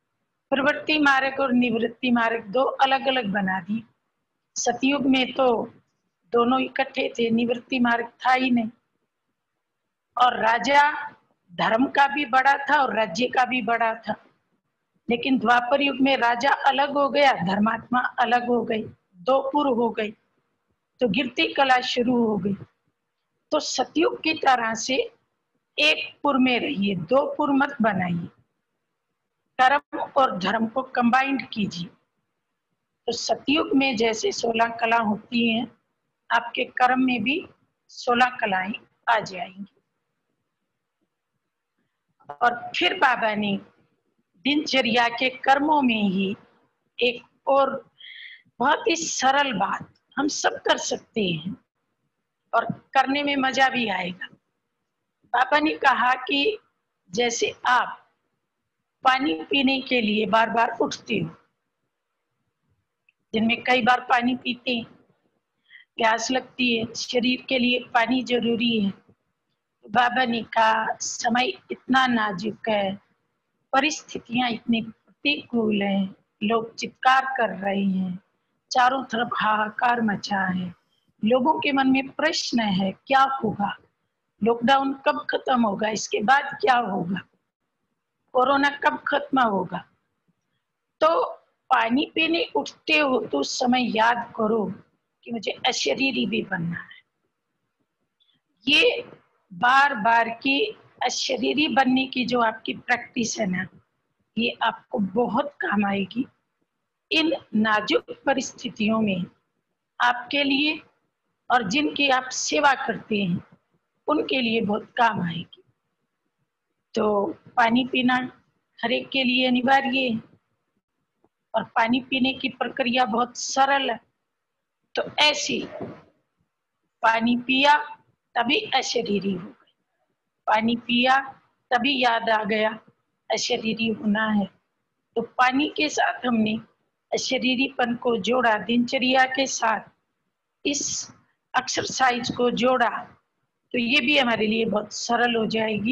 प्रवृत्ति मार्ग और निवृत्ति मार्ग दो अलग अलग बना दिए। सतयुग में तो दोनों इकट्ठे थे, निवृत्ति मार्ग था ही नहीं। और राजा धर्म का भी बड़ा था और राज्य का भी बड़ा था। लेकिन द्वापर युग में राजा अलग हो गया, धर्मात्मा अलग हो गई, दो पुर हो गई, तो गिरती कला शुरू हो गई। तो सतयुग की तरह से एक पुर में रहिए, दो पुर मत बनाइए। कर्म और धर्म को कंबाइंड कीजिए। तो सतयुग में जैसे 16 कला होती हैं, आपके कर्म में भी 16 कलाएं आ जाएंगी। और फिर बाबा ने दिनचर्या के कर्मों में ही एक और बहुत ही सरल बात हम सब कर सकते हैं और करने में मजा भी आएगा। पापा ने कहा कि जैसे आप पानी पीने के लिए बार बार उठते हो, दिन में कई बार पानी पीते हैं, प्यास लगती है, शरीर के लिए पानी जरूरी है। तो बाबा ने कहा समय इतना नाजुक है, परिस्थितियां इतनी प्रतिकूल हैं, लोग चित्कार कर रहे हैं, चारों तरफ हाहाकार मचा है, लोगों के मन में प्रश्न है क्या होगा, लॉकडाउन कब खत्म होगा, इसके बाद क्या होगा, कोरोना कब खत्म होगा। तो पानी पीने उठते हो तो उस समय याद करो कि मुझे अशरीरी भी बनना है। ये बार बार की अशरीरी बनने की जो आपकी प्रैक्टिस है ना, ये आपको बहुत काम आएगी। इन नाजुक परिस्थितियों में आपके लिए और जिनकी आप सेवा करते हैं उनके लिए बहुत काम आएगी। तो पानी पीना हर एक के लिए अनिवार्य है और पानी पीने की प्रक्रिया बहुत सरल है। तो ऐसी पानी पिया तभी अशरीरी हो गई, पानी पिया तभी याद आ गया अशरीरी होना है। तो पानी के साथ हमने अशरीरीपन को जोड़ा, दिनचर्या के साथ इस एक्सरसाइज को जोड़ा, तो ये भी हमारे लिए बहुत सरल हो जाएगी।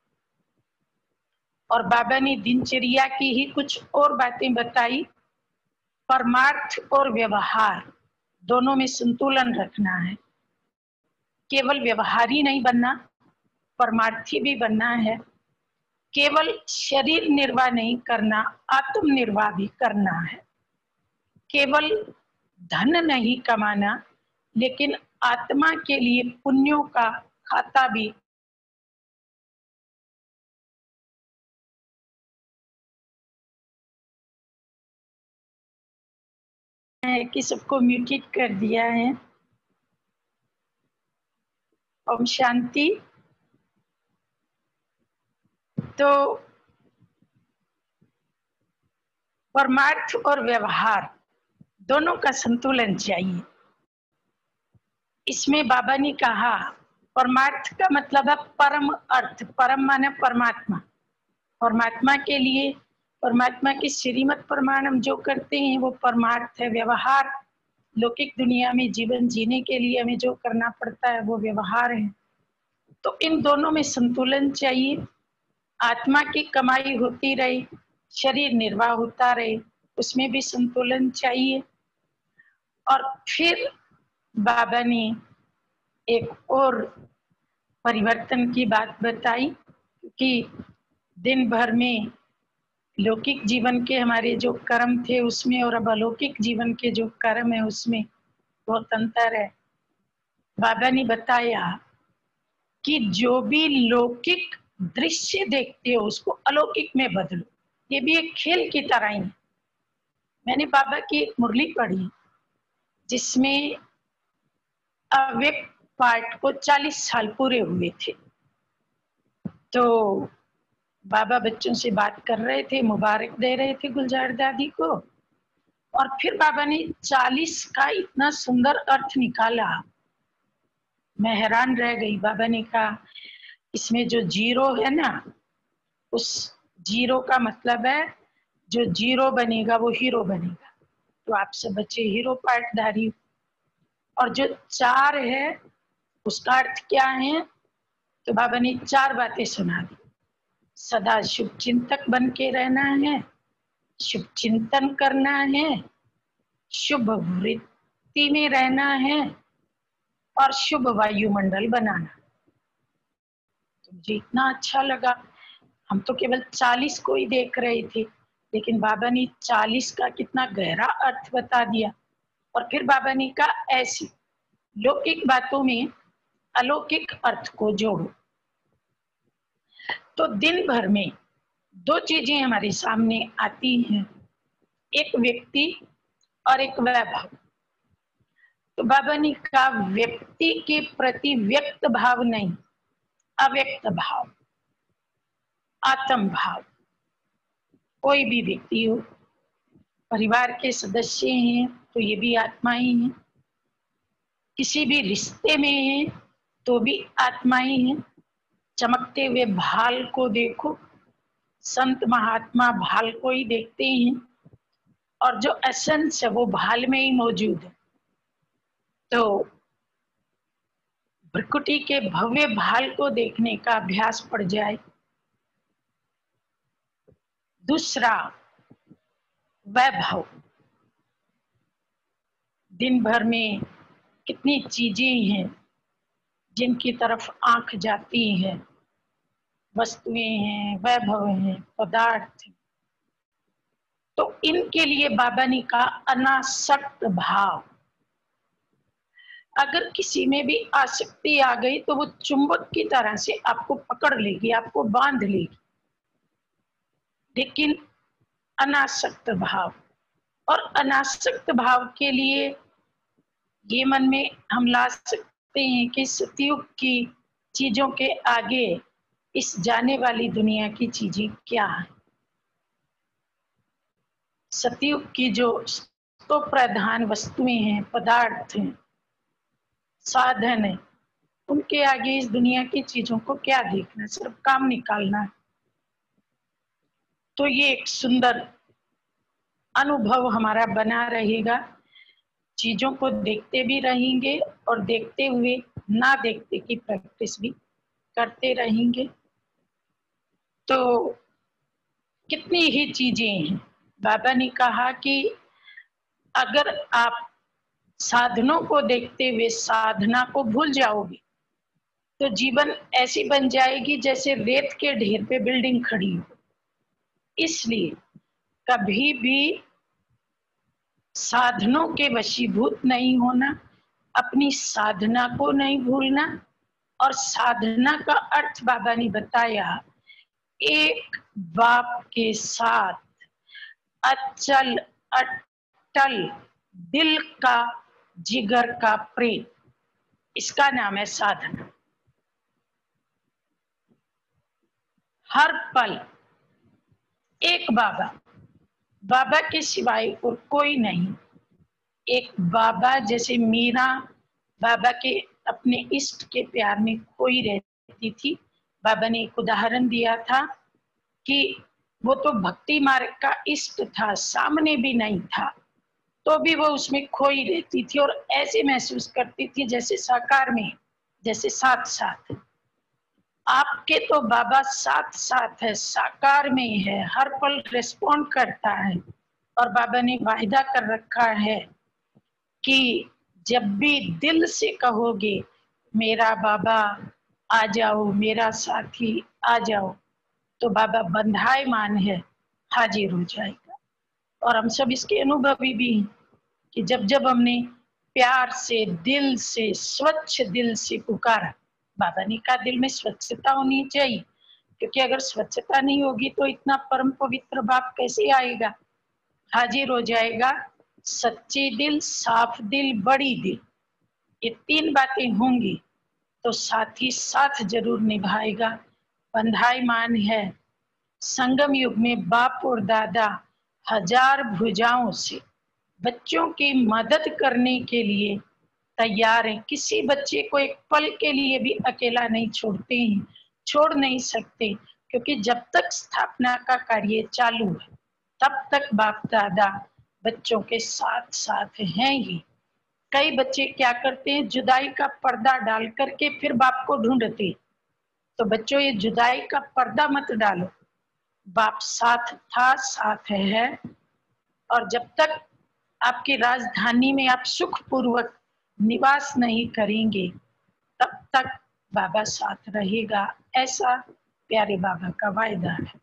और बाबा ने दिनचर्या की ही कुछ और बातें बताई। परमार्थ और व्यवहार दोनों में संतुलन रखना है। केवल व्यवहारी नहीं बनना, परमार्थी भी बनना है। केवल शरीर निर्वाह नहीं करना, आत्म निर्वाह भी करना है। केवल धन नहीं कमाना, लेकिन आत्मा के लिए पुण्यों का खाता भी है कि सबको म्यूटेड कर दिया है। ओम शांति। तो परमार्थ और व्यवहार दोनों का संतुलन चाहिए। इसमें बाबा ने कहा परमार्थ का मतलब है परम अर्थ, परम माने परमात्मा। परमात्मा के लिए, परमात्मा की श्रीमत प्रमाण हम जो करते हैं वो परमार्थ है। व्यवहार लौकिक दुनिया में जीवन जीने के लिए हमें जो करना पड़ता है वो व्यवहार है। तो इन दोनों में संतुलन चाहिए। आत्मा की कमाई होती रहे, शरीर निर्वाह होता रहे, उसमें भी संतुलन चाहिए। और फिर बाबा ने एक और परिवर्तन की बात बताई कि दिन भर में लौकिक जीवन के हमारे जो कर्म थे उसमें और अब अलौकिक जीवन के जो कर्म है उसमें बहुत अंतर है। बाबा ने बताया कि जो भी लौकिक दृश्य देखते हो उसको अलौकिक में बदलो। ये भी एक खेल की तरह ही है। मैंने बाबा की एक मुरली पढ़ी जिसमें अव्यक्त पाठ को 40 साल पूरे हुए थे। तो बाबा बच्चों से बात कर रहे थे, मुबारक दे रहे थे गुलजार दादी को। और फिर बाबा ने 40 का इतना सुंदर अर्थ निकाला, मैं हैरान रह गई। बाबा ने कहा इसमें जो जीरो है ना, उस जीरो का मतलब है जो जीरो बनेगा वो हीरो बनेगा। तो आप सब बच्चे हीरो पार्टधारी। और जो 4 है उसका अर्थ क्या है, तो बाबा ने 4 बातें सुना दी। सदा शुभ चिंतक बन के रहना है, शुभ चिंतन करना है, शुभ वृत्ति में रहना है और शुभ वायुमंडल बनाना। तो मुझे इतना अच्छा लगा। हम तो केवल 40 को ही देख रहे थे, लेकिन बाबा ने 40 का कितना गहरा अर्थ बता दिया। और फिर बाबा ने कहा ऐसी लौकिक बातों में अलौकिक अर्थ को जोड़ो। तो दिन भर में 2 चीजें हमारे सामने आती हैं, एक व्यक्ति और एक वैभव। तो बाबा ने कहा व्यक्ति के प्रति व्यक्त भाव नहीं, अव्यक्त भाव, आत्म भाव। कोई भी व्यक्ति हो, परिवार के सदस्य हैं तो ये भी आत्माएं हैं, किसी भी रिश्ते में हैं तो भी आत्माएं हैं। चमकते हुए भाल को देखो, संत महात्मा भाल को ही देखते हैं और जो एसेंस है वो भाल में ही मौजूद है। तो भ्रकुटी के भव्य भाल को देखने का अभ्यास पड़ जाए। दूसरा वैभव, दिन भर में कितनी चीजें हैं जिनकी तरफ आंख जाती है, वस्तुएं हैं, वैभव हैं, पदार्थ। तो इनके लिए बाबा ने कहा अनासक्त भाव। अगर किसी में भी आसक्ति आ गई तो वो चुंबक की तरह से आपको पकड़ लेगी, आपको बांध लेगी। लेकिन अनासक्त भाव, और अनासक्त भाव के लिए ये मन में हम ला सकते हैं कि सतयुग की चीजों के आगे इस जाने वाली दुनिया की चीजें क्या है। सतयुग की जो तो प्रधान वस्तुएं हैं, पदार्थ हैं, साधन है, उनके आगे इस दुनिया की चीजों को क्या देखना, सिर्फ काम निकालना है। तो ये एक सुंदर अनुभव हमारा बना रहेगा। चीजों को देखते भी रहेंगे और देखते हुए ना देखते की प्रैक्टिस भी करते रहेंगे। तो कितनी ही चीजें हैं। बाबा ने कहा कि अगर आप साधनों को देखते हुए साधना को भूल जाओगे तो जीवन ऐसी बन जाएगी जैसे रेत के ढेर पे बिल्डिंग खड़ी हो। इसलिए कभी भी साधनों के वशीभूत नहीं होना, अपनी साधना को नहीं भूलना। और साधना का अर्थ बाबा ने बताया, एक बाप के साथ अचल अटल दिल का जिगर का प्रेम, इसका नाम है साधना। हर पल एक बाबा, बाबा के सिवाय और कोई नहीं। एक बाबा, जैसे मीरा बाबा के अपने इष्ट के प्यार में खोई रहती थी। बाबा ने एक उदाहरण दिया था कि वो तो भक्ति मार्ग का इष्ट था, सामने भी नहीं था, तो भी वो उसमें खोई रहती थी और ऐसे महसूस करती थी जैसे साकार में, जैसे साथ साथ। आपके तो बाबा साथ साथ है, साकार में है, हर पल रिस्पॉन्ड करता है। और बाबा ने वायदा कर रखा है कि जब भी दिल से कहोगे मेरा बाबा आ जाओ, मेरा साथी आ जाओ, तो बाबा बंधायमान है, हाजिर हो जाएगा। और हम सब इसके अनुभवी भी हैं कि जब जब हमने प्यार से, दिल से, स्वच्छ दिल से पुकारा, बाबा ने कहा दिल में स्वच्छता होनी चाहिए, क्योंकि अगर स्वच्छता नहीं होगी तो इतना परम पवित्र बाप कैसे आएगा। हाजिर हो जाएगा सच्चे दिल, साफ दिल, बड़ी दिल। ये 3 बातें होंगी तो साथ ही साथ जरूर निभाएगा। बंधायमान है। संगम युग में बाप और दादा 1000 भुजाओं से बच्चों की मदद करने के लिए तैयार हैं। किसी बच्चे को एक पल के लिए भी अकेला नहीं छोड़ते हैं, छोड़ नहीं सकते, क्योंकि जब तक स्थापना का कार्य चालू है तब तक बाप दादा बच्चों के साथ साथ हैं ही। कई बच्चे क्या करते हैं, जुदाई का पर्दा डाल करके फिर बाप को ढूंढते। तो बच्चों, ये जुदाई का पर्दा मत डालो, बाप साथ था, साथ है, और जब तक आपकी राजधानी में आप सुखपूर्वक निवास नहीं करेंगे तब तक बाबा साथ रहेगा, ऐसा प्यारे बाबा का वायदा है।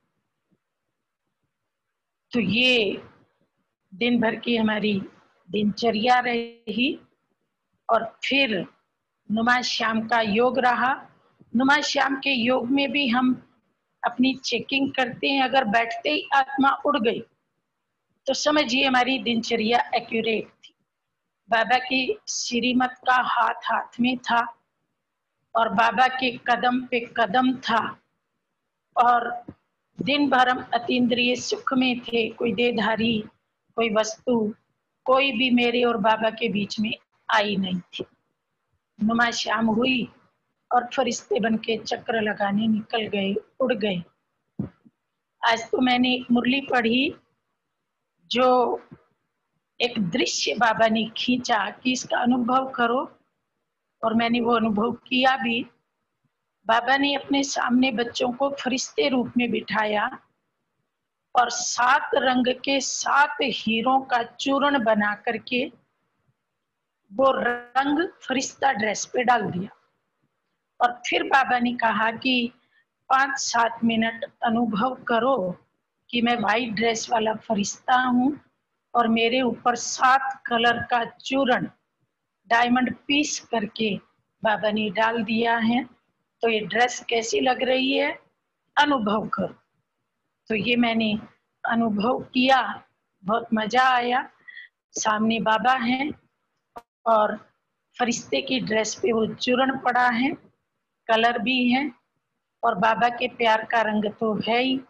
तो ये दिन भर की हमारी दिनचर्या रही। और फिर नुमा श्याम का योग रहा। नुमा श्याम के योग में भी हम अपनी चेकिंग करते हैं। अगर बैठते ही आत्मा उड़ गई तो समझिए हमारी दिनचर्या एक्यूरेट थी। बाबा की श्रीमत का हाथ हाथ में था और बाबा के कदम पे कदम था, और दिन भर हम अतीन्द्रिय सुख में थे। कोई देहधारी, कोई वस्तु, कोई भी मेरे और बाबा के बीच में आई नहीं थी। नुमा शाम हुई और फरिश्ते बन के चक्र लगाने निकल गए, उड़ गए। आज तो मैंने एक मुरली पढ़ी जो एक दृश्य बाबा ने खींचा कि इसका अनुभव करो, और मैंने वो अनुभव किया भी। बाबा ने अपने सामने बच्चों को फरिश्ते रूप में बिठाया और 7 रंग के 7 हीरों का चूर्ण बना करके वो रंग फरिश्ता ड्रेस पे डाल दिया। और फिर बाबा ने कहा कि 5-7 मिनट अनुभव करो कि मैं व्हाइट ड्रेस वाला फरिश्ता हूँ और मेरे ऊपर 7 कलर का चूर्ण डायमंड पीस करके बाबा ने डाल दिया है। तो ये ड्रेस कैसी लग रही है, अनुभव करो। तो ये मैंने अनुभव किया, बहुत मजा आया। सामने बाबा हैं और फरिश्ते की ड्रेस पे वो चूर्ण पड़ा है, कलर भी है, और बाबा के प्यार का रंग तो है ही।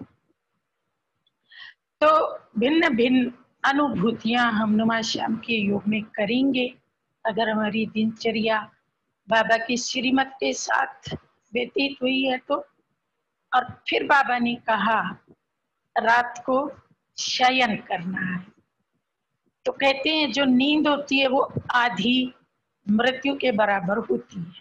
तो भिन्न भिन्न अनुभूतियां हम नुमा श्याम के योग में करेंगे अगर हमारी दिनचर्या बाबा की श्रीमत के साथ व्यतीत हुई है तो। और फिर बाबा ने कहा रात को शयन करना है। तो कहते हैं जो नींद होती है वो आधी मृत्यु के बराबर होती है।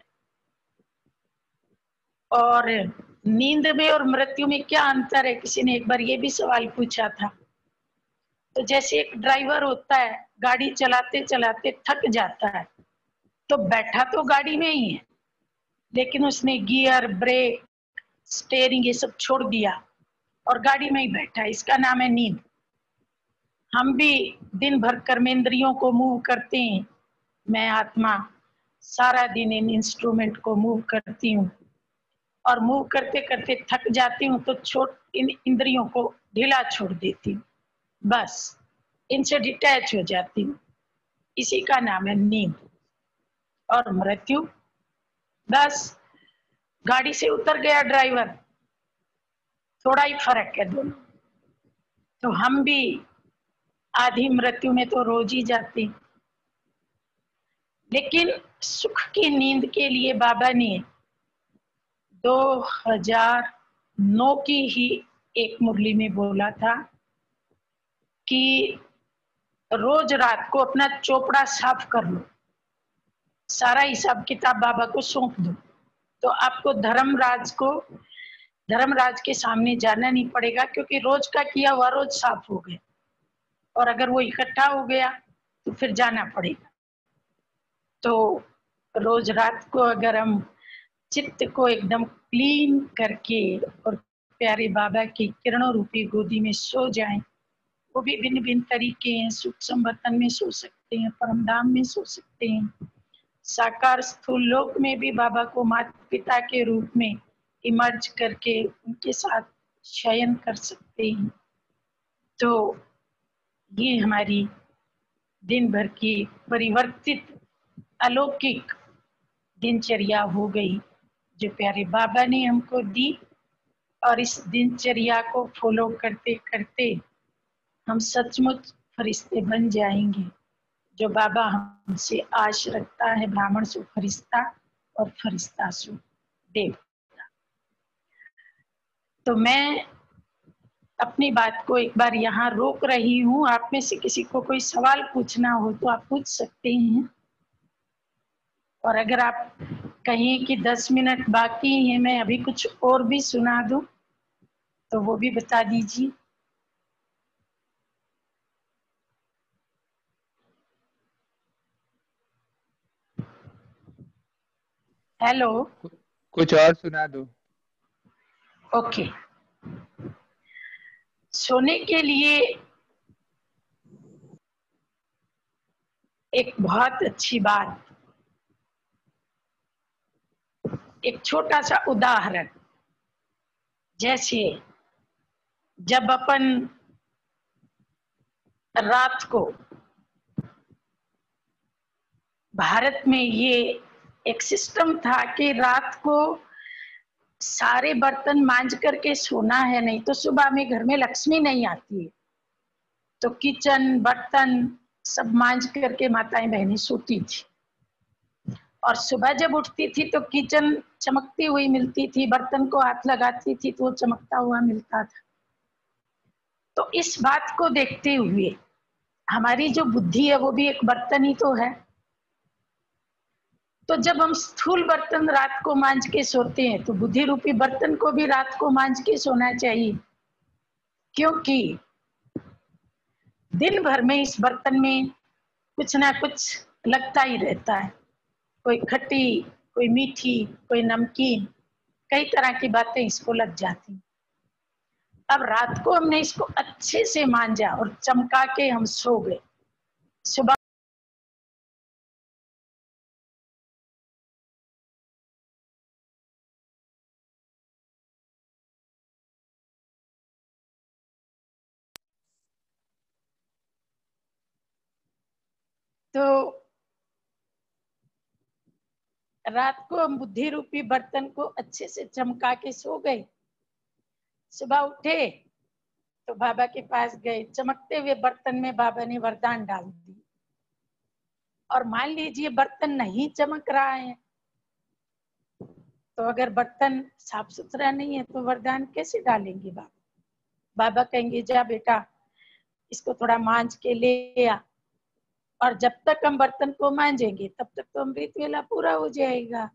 और नींद में और मृत्यु में क्या अंतर है, किसी ने एक बार ये भी सवाल पूछा था। तो जैसे एक ड्राइवर होता है, गाड़ी चलाते चलाते थक जाता है, तो बैठा तो गाड़ी में ही है लेकिन उसने गियर, ब्रेक, स्टेयरिंग ये सब छोड़ दिया और गाड़ी में ही बैठा है। इसका नाम है नींद। हम भी दिन भर कर्मेंद्रियों को मूव करते हैं। मैं आत्मा सारा दिन इन इंस्ट्रूमेंट को मूव करती हूँ और मूव करते करते थक जाती हूँ तो इन इंद्रियों को ढीला छोड़ देती हूँ, बस इनसे डिटैच हो जाती हूँ। इसी का नाम है नींद। और मृत्यु, बस गाड़ी से उतर गया ड्राइवर, थोड़ा ही फर्क है दोनों। तो हम भी आधी मृत्यु में तो रोज ही जाते। लेकिन सुख की नींद के लिए बाबा ने 2009 की ही एक मुरली में बोला था कि रोज रात को अपना चोपड़ा साफ कर लो, सारा हिसाब किताब बाबा को सौंप दो, तो आपको धर्मराज के सामने जाना नहीं पड़ेगा, क्योंकि रोज का किया हुआ रोज साफ हो गया। और अगर वो इकट्ठा हो गया तो फिर जाना पड़ेगा। तो रोज रात को अगर हम चित्त को एकदम क्लीन करके और प्यारे बाबा की किरणों रूपी गोदी में सो जाएं, वो भी भिन्न भिन्न तरीके हैं। सूक्ष्म बर्तन में सो सकते हैं, परमधाम में सो सकते हैं, साकार स्थूल लोक में भी बाबा को माता पिता के रूप में इमर्ज करके उनके साथ शयन कर सकते हैं। तो ये हमारी दिन भर की परिवर्तित अलौकिक दिनचर्या हो गई जो प्यारे बाबा ने हमको दी। और इस दिनचर्या को फॉलो करते करते हम सचमुच फरिश्ते बन जाएंगे, जो बाबा हमसे आश रखता है। ब्राह्मण सो फरिश्ता और फरिश्ता सो देवता। तो मैं अपनी बात को एक बार यहाँ रोक रही हूँ। आप में से किसी को कोई सवाल पूछना हो तो आप पूछ सकते हैं। और अगर आप कहें कि 10 मिनट बाकी है, मैं अभी कुछ और भी सुना दूं। तो वो भी बता दीजिए। हेलो। कुछ और सुना दो। ओके। सोने के लिए एक बहुत अच्छी बात, एक छोटा सा उदाहरण, जैसे जब अपन रात को, भारत में ये एक सिस्टम था कि रात को सारे बर्तन मांज करके सोना है, नहीं तो सुबह में घर में लक्ष्मी नहीं आती है। तो किचन बर्तन सब मांज करके माताएं बहनें सोती थी, और सुबह जब उठती थी तो किचन चमकती हुई मिलती थी, बर्तन को हाथ लगाती थी तो वो चमकता हुआ मिलता था। तो इस बात को देखते हुए हमारी जो बुद्धि है वो भी एक बर्तन ही तो है। तो जब हम स्थूल बर्तन रात को मांज के सोते हैं तो बुद्धि रूपी बर्तन को भी रात को मांज के सोना चाहिए, क्योंकि दिन भर में इस बर्तन में कुछ ना कुछ लगता ही रहता है। कोई खट्टी, कोई मीठी, कोई नमकीन, कई तरह की बातें इसको लग जाती। अब रात को हमने इसको अच्छे से मांजा और चमका के हम सो गए, सुबह तो रात को हम बुद्धि रूपी बर्तन को अच्छे से चमका के सो गए। सुबह उठे तो बाबा के पास गए, चमकते हुए बर्तन में बाबा ने वरदान डाल दी। और मान लीजिए बर्तन नहीं चमक रहा है, तो अगर बर्तन साफ सुथरा नहीं है तो वरदान कैसे डालेंगे बाबा? बाबा कहेंगे जा बेटा इसको थोड़ा मांज के ले आ, और जब तक हम बर्तन को मांजेंगे तब तक तो अमृत वेला पूरा हो जाएगा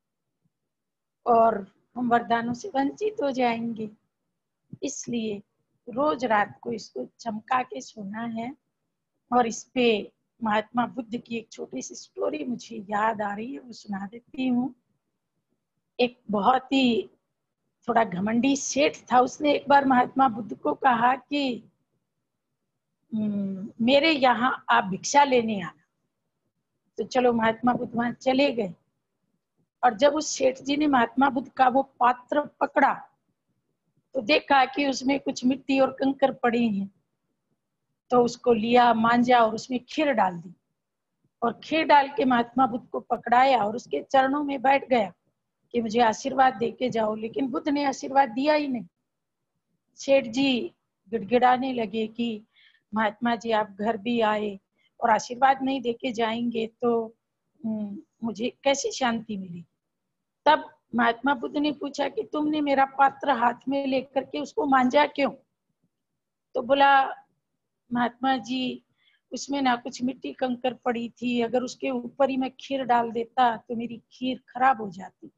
और हम वरदानों से वंचित हो जाएंगे। इसलिए रोज रात को इसको चमका के सोना है। और इस पे महात्मा बुद्ध की एक छोटी सी स्टोरी मुझे याद आ रही है, वो सुना देती हूँ। एक बहुत ही थोड़ा घमंडी सेठ था, उसने एक बार महात्मा बुद्ध को कहा कि मेरे यहाँ आप भिक्षा लेने आना। तो चलो महात्मा बुद्ध वहां चले गए, और जब उस सेठ जी ने महात्मा बुद्ध का वो पात्र पकड़ा तो देखा कि उसमें कुछ मिट्टी और कंकर पड़े हैं। तो उसको लिया, मांजा और उसमें खीर डाल दी, और खीर डाल के महात्मा बुद्ध को पकड़ाया और उसके चरणों में बैठ गया कि मुझे आशीर्वाद दे के जाओ। लेकिन बुद्ध ने आशीर्वाद दिया ही नहीं। सेठ जी गिड़गिड़ाने लगे कि महात्मा जी आप घर भी आए और आशीर्वाद नहीं देके जाएंगे तो मुझे कैसी शांति मिलेगी। तब महात्मा बुद्ध ने पूछा कि तुमने मेरा पात्र हाथ में लेकर के उसको मांजा क्यों? तो बोला महात्मा जी उसमें ना कुछ मिट्टी कंकर पड़ी थी, अगर उसके ऊपर ही मैं खीर डाल देता तो मेरी खीर खराब हो जाती।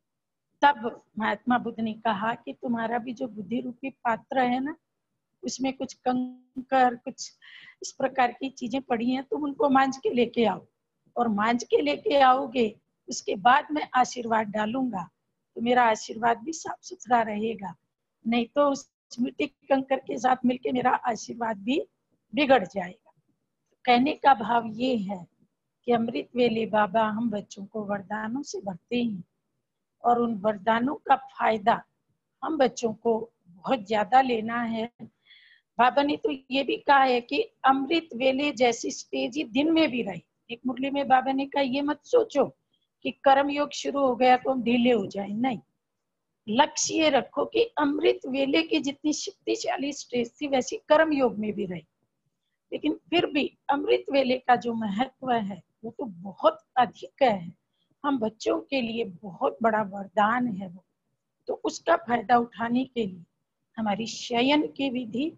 तब महात्मा बुद्ध ने कहा कि तुम्हारा भी जो बुद्धि रूपी पात्र है ना, उसमें कुछ कंकर, कुछ इस प्रकार की चीजें पड़ी हैं, तुम उनको मांझ के लेके आओ, और मांझ के लेके आओगे उसके बाद मैं आशीर्वाद डालूंगा तो मेरा आशीर्वाद भी साफ सुथरा रहेगा, नहीं तो उस मिट्टी कंकर के साथ मिलके मेरा आशीर्वाद भी बिगड़ जाएगा। कहने का भाव ये है कि अमृत वेले बाबा हम बच्चों को वरदानों से भरते हैं, और उन वरदानों का फायदा हम बच्चों को बहुत ज्यादा लेना है। बाबा ने तो ये भी कहा है कि अमृत वेले जैसी स्टेज ही दिन में भी रही। एक मुरली में बाबा ने कहा ये मत सोचो कि कर्म योग शुरू हो गया तो हम ढीले हो जाए, नहीं, लक्ष्य ये रखो कि अमृत वेले की जितनी शक्तिशाली स्टेज थी वैसी कर्म योग में भी रही। लेकिन फिर भी अमृत वेले का जो महत्व है वो तो बहुत अधिक है, हम बच्चों के लिए बहुत बड़ा वरदान है वो। तो उसका फायदा उठाने के लिए हमारी शयन की विधि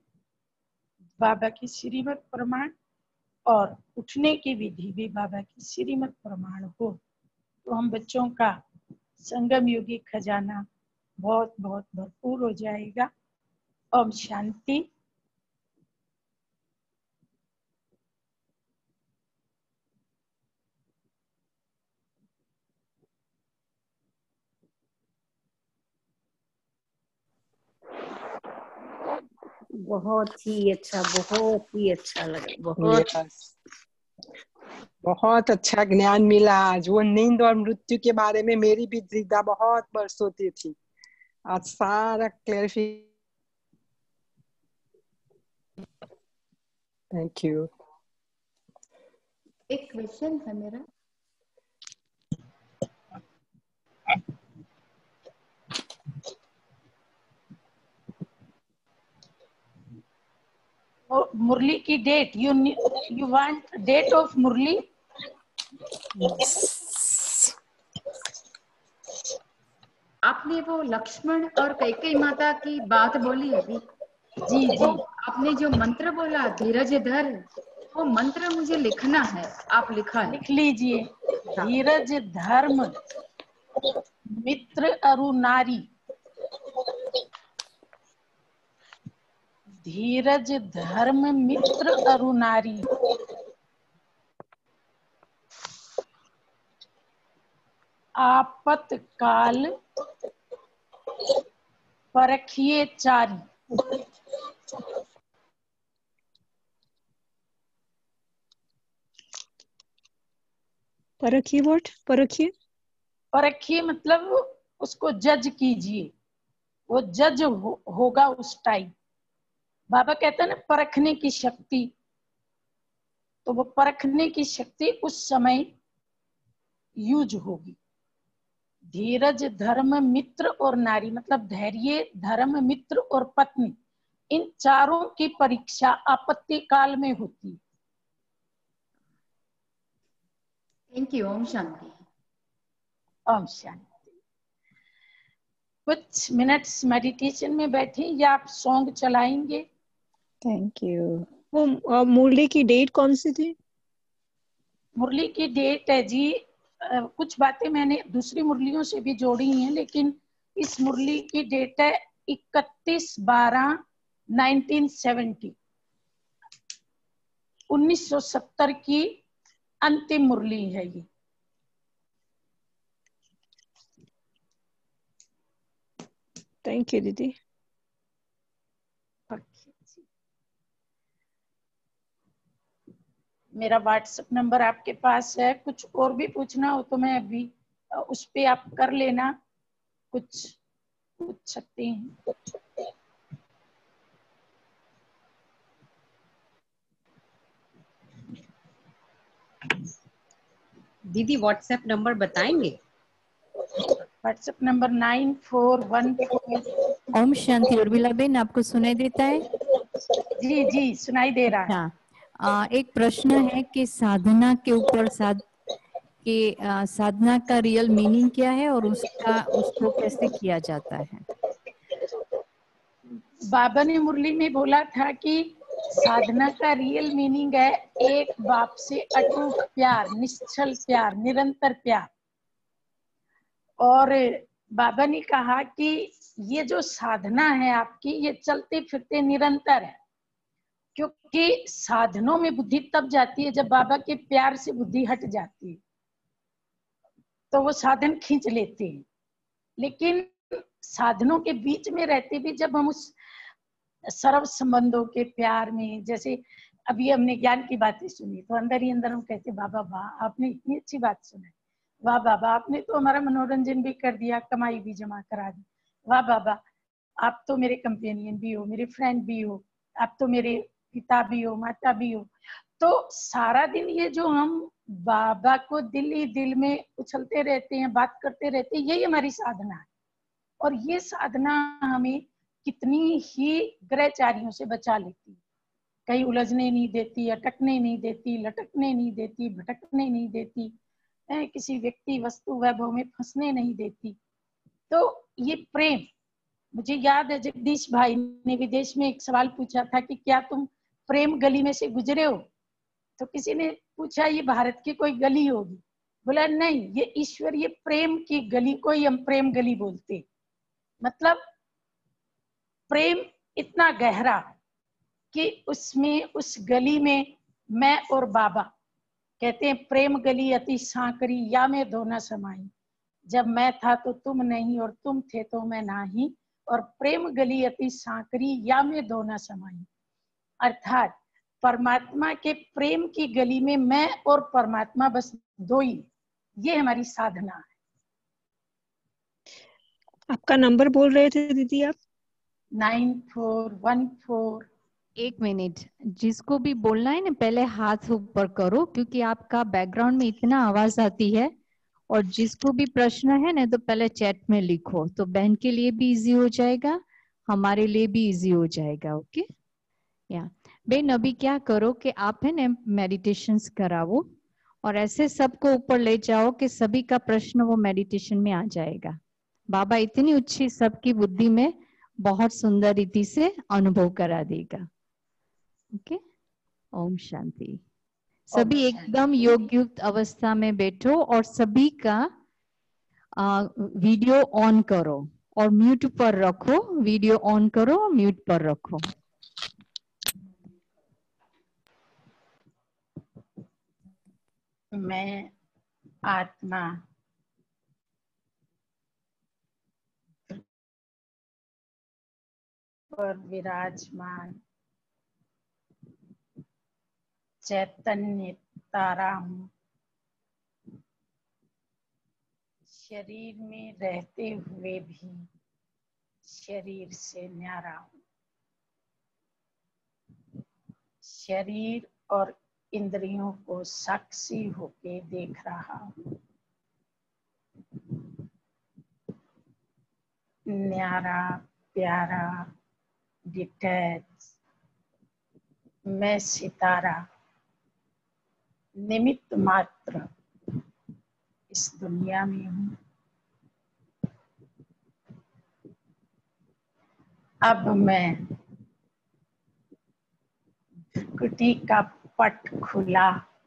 बाबा की श्रीमत प्रमाण और उठने की विधि भी बाबा की श्रीमत प्रमाण हो, तो हम बच्चों का संगम योगी खजाना बहुत बहुत भरपूर हो जाएगा। ओम शांति। बहुत ही अच्छा लगा। बहुत यस, बहुत अच्छा ज्ञान मिला आज। वो नींद और मृत्यु के बारे में मेरी भी जिज्ञासा बहुत बरसोती थी, आज सारा क्लैरिफिकेशन। Thank you. एक क्वेश्चन है मेरा। मुरली की date, you want date of murli? आपने वो लक्ष्मण और कैकेयी माता की बात बोली अभी, जी जी, आपने जो मंत्र बोला धीरज धर, वो मंत्र मुझे लिखना है, आप लिखा है? लिख लीजिए। धीरज धर्म मित्र अरु नारी, धीरज धर्म मित्र अरु नारी, आपतकाल परखिए चारी। परखिए व्हाट? परखिए परखिए मतलब उसको जज कीजिए, वो जज होगा उस टाइम। बाबा कहते हैं ना परखने की शक्ति, तो वो परखने की शक्ति उस समय यूज होगी। धीरज धर्म मित्र और नारी मतलब धैर्य, धर्म, मित्र और पत्नी, इन चारों की परीक्षा आपत्ति काल में होती है। Thank you. ओम शांति। ओम शांति। कुछ मिनट्स मेडिटेशन में बैठे या आप सॉन्ग चलाएंगे? Thank you. वो मुरली की डेट कौन सी थी? मुरली की डेट है जी, कुछ बातें मैंने दूसरी मुरलियों से भी जोड़ी हैं, लेकिन इस मुरली की डेट है 31/12/1970, 1970 की अंतिम मुरली है ये। थैंक यू दीदी। मेरा व्हाट्सएप नंबर आपके पास है, कुछ और भी पूछना हो तो मैं अभी उस पे आप कर लेना, कुछ पूछ सकते हैं। दीदी व्हाट्सएप नंबर बताएंगे? WhatsApp number 9414। ओम शांति। उर्मिला बेन आपको सुनाई देता है? जी जी सुनाई दे रहा है। अच्छा, एक प्रश्न है कि साधना के ऊपर साधना का रियल मीनिंग क्या है और उसको कैसे किया जाता है? बाबा ने मुरली में बोला था कि साधना का रियल मीनिंग है एक बाप से अटूट प्यार, निश्चल प्यार, निरंतर प्यार। और बाबा ने कहा कि ये जो साधना है आपकी, ये चलते फिरते निरंतर है, क्योंकि साधनों में बुद्धि तब जाती है जब बाबा के प्यार से बुद्धि हट जाती है, तो वो साधन खींच लेते हैं। लेकिन साधनों के बीच में रहते भी जब हम उस सर्व संबंधों के प्यार में, जैसे अभी हमने ज्ञान की बातें सुनी तो अंदर ही अंदर हम कहते बाबा वाह आपने इतनी अच्छी बात सुनाई, वाह बाबा आपने तो हमारा मनोरंजन भी कर दिया, कमाई भी जमा करा दी, वाह बाबा आप तो मेरे कंपेनियन भी हो, मेरे फ्रेंड भी हो, आप तो मेरे पिता भी हो, माता भी हो। तो सारा दिन ये जो हम बाबा को दिल ही दिल में उछलते रहते हैं, बात करते रहते हैं, यही हमारी साधना है। और ये साधना हमें कितनी ही ग्रहचारियों से बचा लेती है, कहीं उलझने नहीं देती, अटकने नहीं देती, लटकने नहीं देती, भटकने नहीं देती, किसी व्यक्ति वस्तु वैभव में फंसने नहीं देती। तो ये प्रेम, मुझे याद है जगदीश भाई ने विदेश में एक सवाल पूछा था कि क्या तुम प्रेम गली में से गुजरे हो? तो किसी ने पूछा ये भारत की कोई गली होगी? बोला नहीं, ये ईश्वरीय प्रेम की गली को ही हम प्रेम गली बोलते। मतलब प्रेम इतना गहरा कि उसमें उस गली में मैं और बाबा कहते हैं प्रेम गली अति सांकरी या में दो न समाई, जब मैं था तो तुम नहीं और तुम थे तो मैं नहीं, और प्रेम गली अति सांकरी या में दो न समाई। अर्थात परमात्मा के प्रेम की गली में मैं और परमात्मा बस दो ही, ये हमारी साधना है। आपका नंबर बोल रहे थे दीदी आप? 9414। एक मिनट, जिसको भी बोलना है ना पहले हाथ ऊपर करो, क्योंकि आपका बैकग्राउंड में इतना आवाज आती है। और जिसको भी प्रश्न है ना तो पहले चैट में लिखो, तो बहन के लिए भी इजी हो जाएगा, हमारे लिए भी इजी हो जाएगा। ओके या बहन, अभी क्या करो कि आप है ना मेडिटेशंस कराओ और ऐसे सबको ऊपर ले जाओ कि सभी का प्रश्न वो मेडिटेशन में आ जाएगा। बाबा इतनी अच्छी सबकी बुद्धि में बहुत सुंदर रीति से अनुभव करा देगा। ओके, ओम शांति। सभी एकदम योग युक्त अवस्था में बैठो और सभी का वीडियो ऑन करो और म्यूट पर रखो। वीडियो ऑन करो और म्यूट पर रखो। मैं आत्मा पर विराजमान चैतन्य तारा हूँ। शरीर में रहते हुए भी शरीर से न्यारा हूँ। शरीर और इंद्रियों को साक्षी होके देख रहा हूँ। न्यारा प्यारा डिटैच मैं सितारा निमित्त मात्र इस दुनिया में हूँ। अब मैं भ्रुकुटी का पट खुला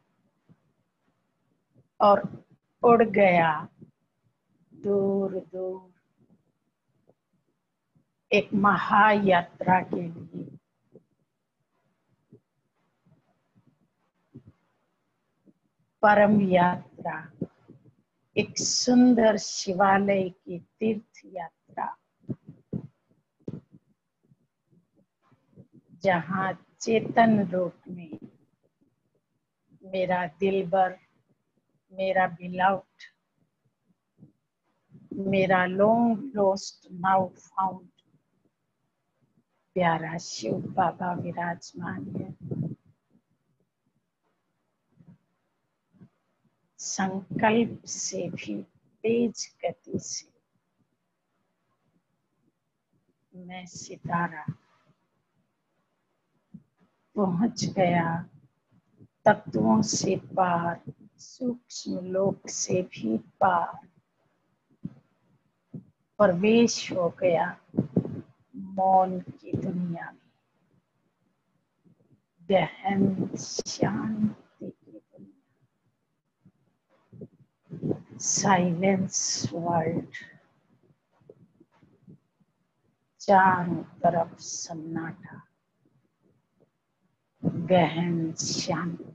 और उड़ गया दूर दूर एक महायात्रा के लिए। परम यात्रा, एक सुंदर शिवालय की तीर्थ यात्रा, जहाँ चेतन रूप में मेरा दिलबर, मेरा बिलव्ड, मेरा लॉन्ग लॉस्ट नाउ फाउंड प्यारा शिव बाबा विराजमान है। संकल्प से भी तेज गति से मैं सितारा पहुंच गया तत्वों से पार, सूक्ष्म लोक से भी पार। प्रवेश हो गया मौन की दुनिया में, गहन शांति की दुनिया, साइलेंस वर्ल्ड। चारों तरफ सन्नाटा, गहन शांति।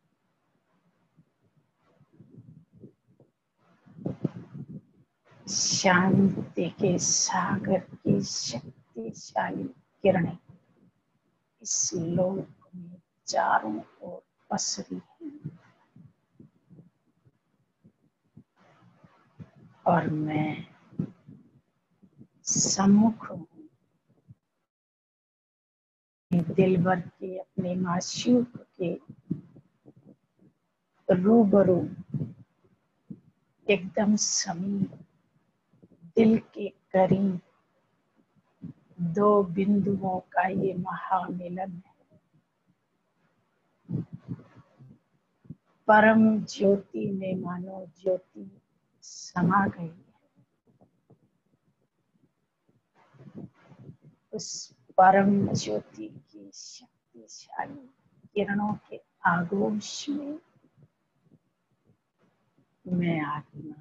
शांति के सागर की शक्तिशाली किरणें इस लोक में चारों ओर पसरी हैं और मैं सम्मुख हूँ दिलबर के, अपने माशूक के रूबरू, एकदम समीप, दिल के करीब। दो बिंदुओं का ये महामिलन है। परम ज्योति में मानो ज्योति समा गई है। उस परम ज्योति की शक्तिशाली किरणों के आगोश में मैं आत्मा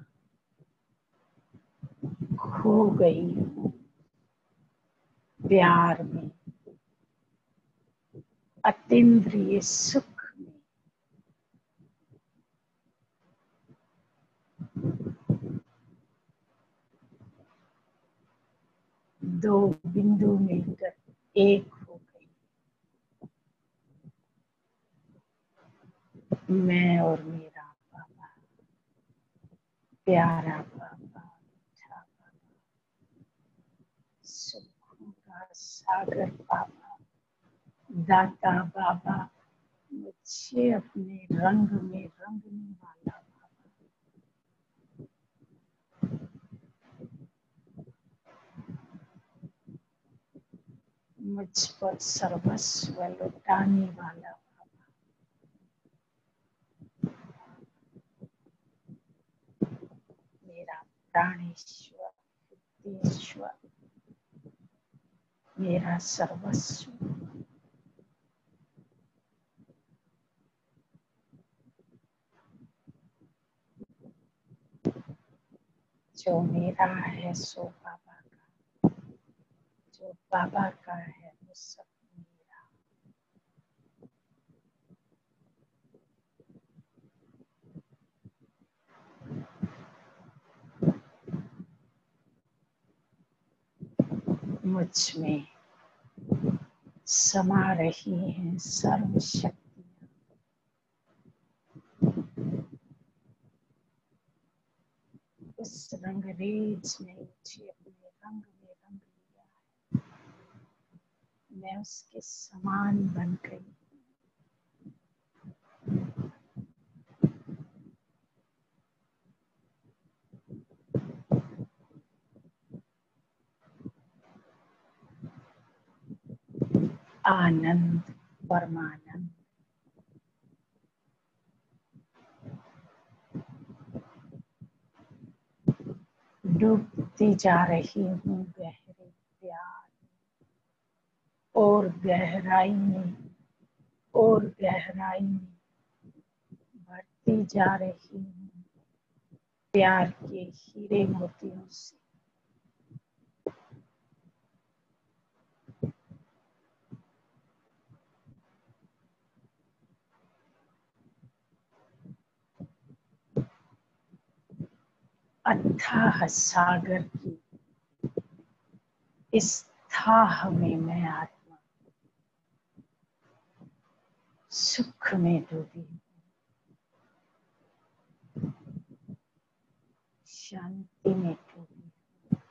खो गई हूँ प्यार में, अतीन्द्रिय सुख में दो बिंदु मिलकर एक हो गई। मैं और मेरा बाबा, प्यारा बाबा, मीठा बाबा, सुखों का सागर बाबा, दाता बाबा, मुझे अपने रंग में रंगने वाला बाबा, मुझ पर सर्वस्व लुटाने वाला बाबा, मेरा प्राणेश्वर, बुद्धेश्वर, मेरा सर्वस्व, जो मेरा है सो बाबा का, जो बाबा का है वो सब मेरा। मुझ में समा रही हैं सर्व शक्तियां। उस रंगरेज ने मुझे अपने रंग में रंग लिया है। मैं उसके समान बन गई। आनंद, परमानंद, डूबती जा रही हूँ गहरे प्यार और गहराई में, और गहराई में बढ़ती जा रही हूँ प्यार के हीरे मोतियों से। अथाह सागर की इस थाह में मैं आत्मा सुख में डूबी हूँ, शांति में डूबी हूँ।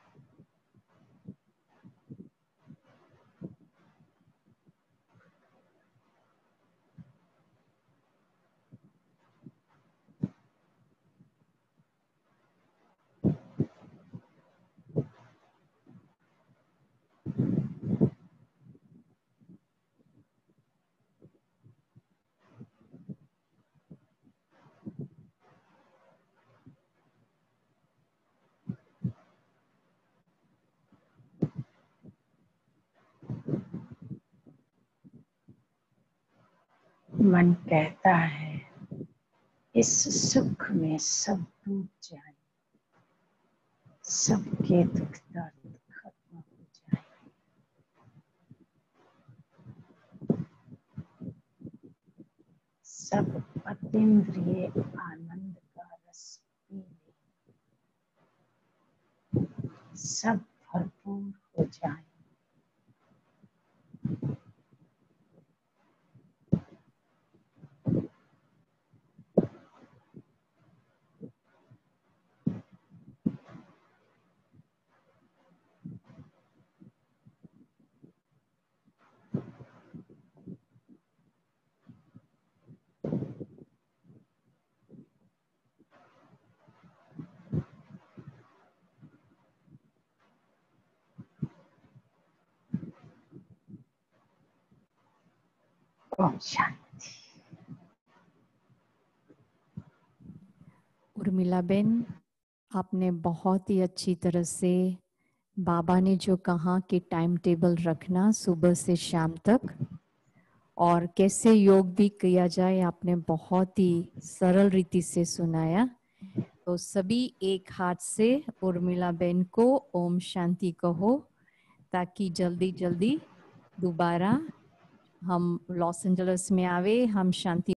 मन कहता है इस सुख में सब डूब जाए, सबके दुख दर्द खत्म हो जाए। सब अतीन्द्रिय आनंद का रस पी ले, सब भरपूर हो जाए। ओम शांति। उर्मिला बेन, आपने बहुत ही अच्छी तरह से बाबा ने जो कहा कि टाइम टेबल रखना सुबह से शाम तक और कैसे योग भी किया जाए, आपने बहुत ही सरल रीति से सुनाया। तो सभी एक हाथ से उर्मिला बेन को ओम शांति कहो ताकि जल्दी जल्दी दोबारा हम लॉस एंजलिस में आवे, हम शांति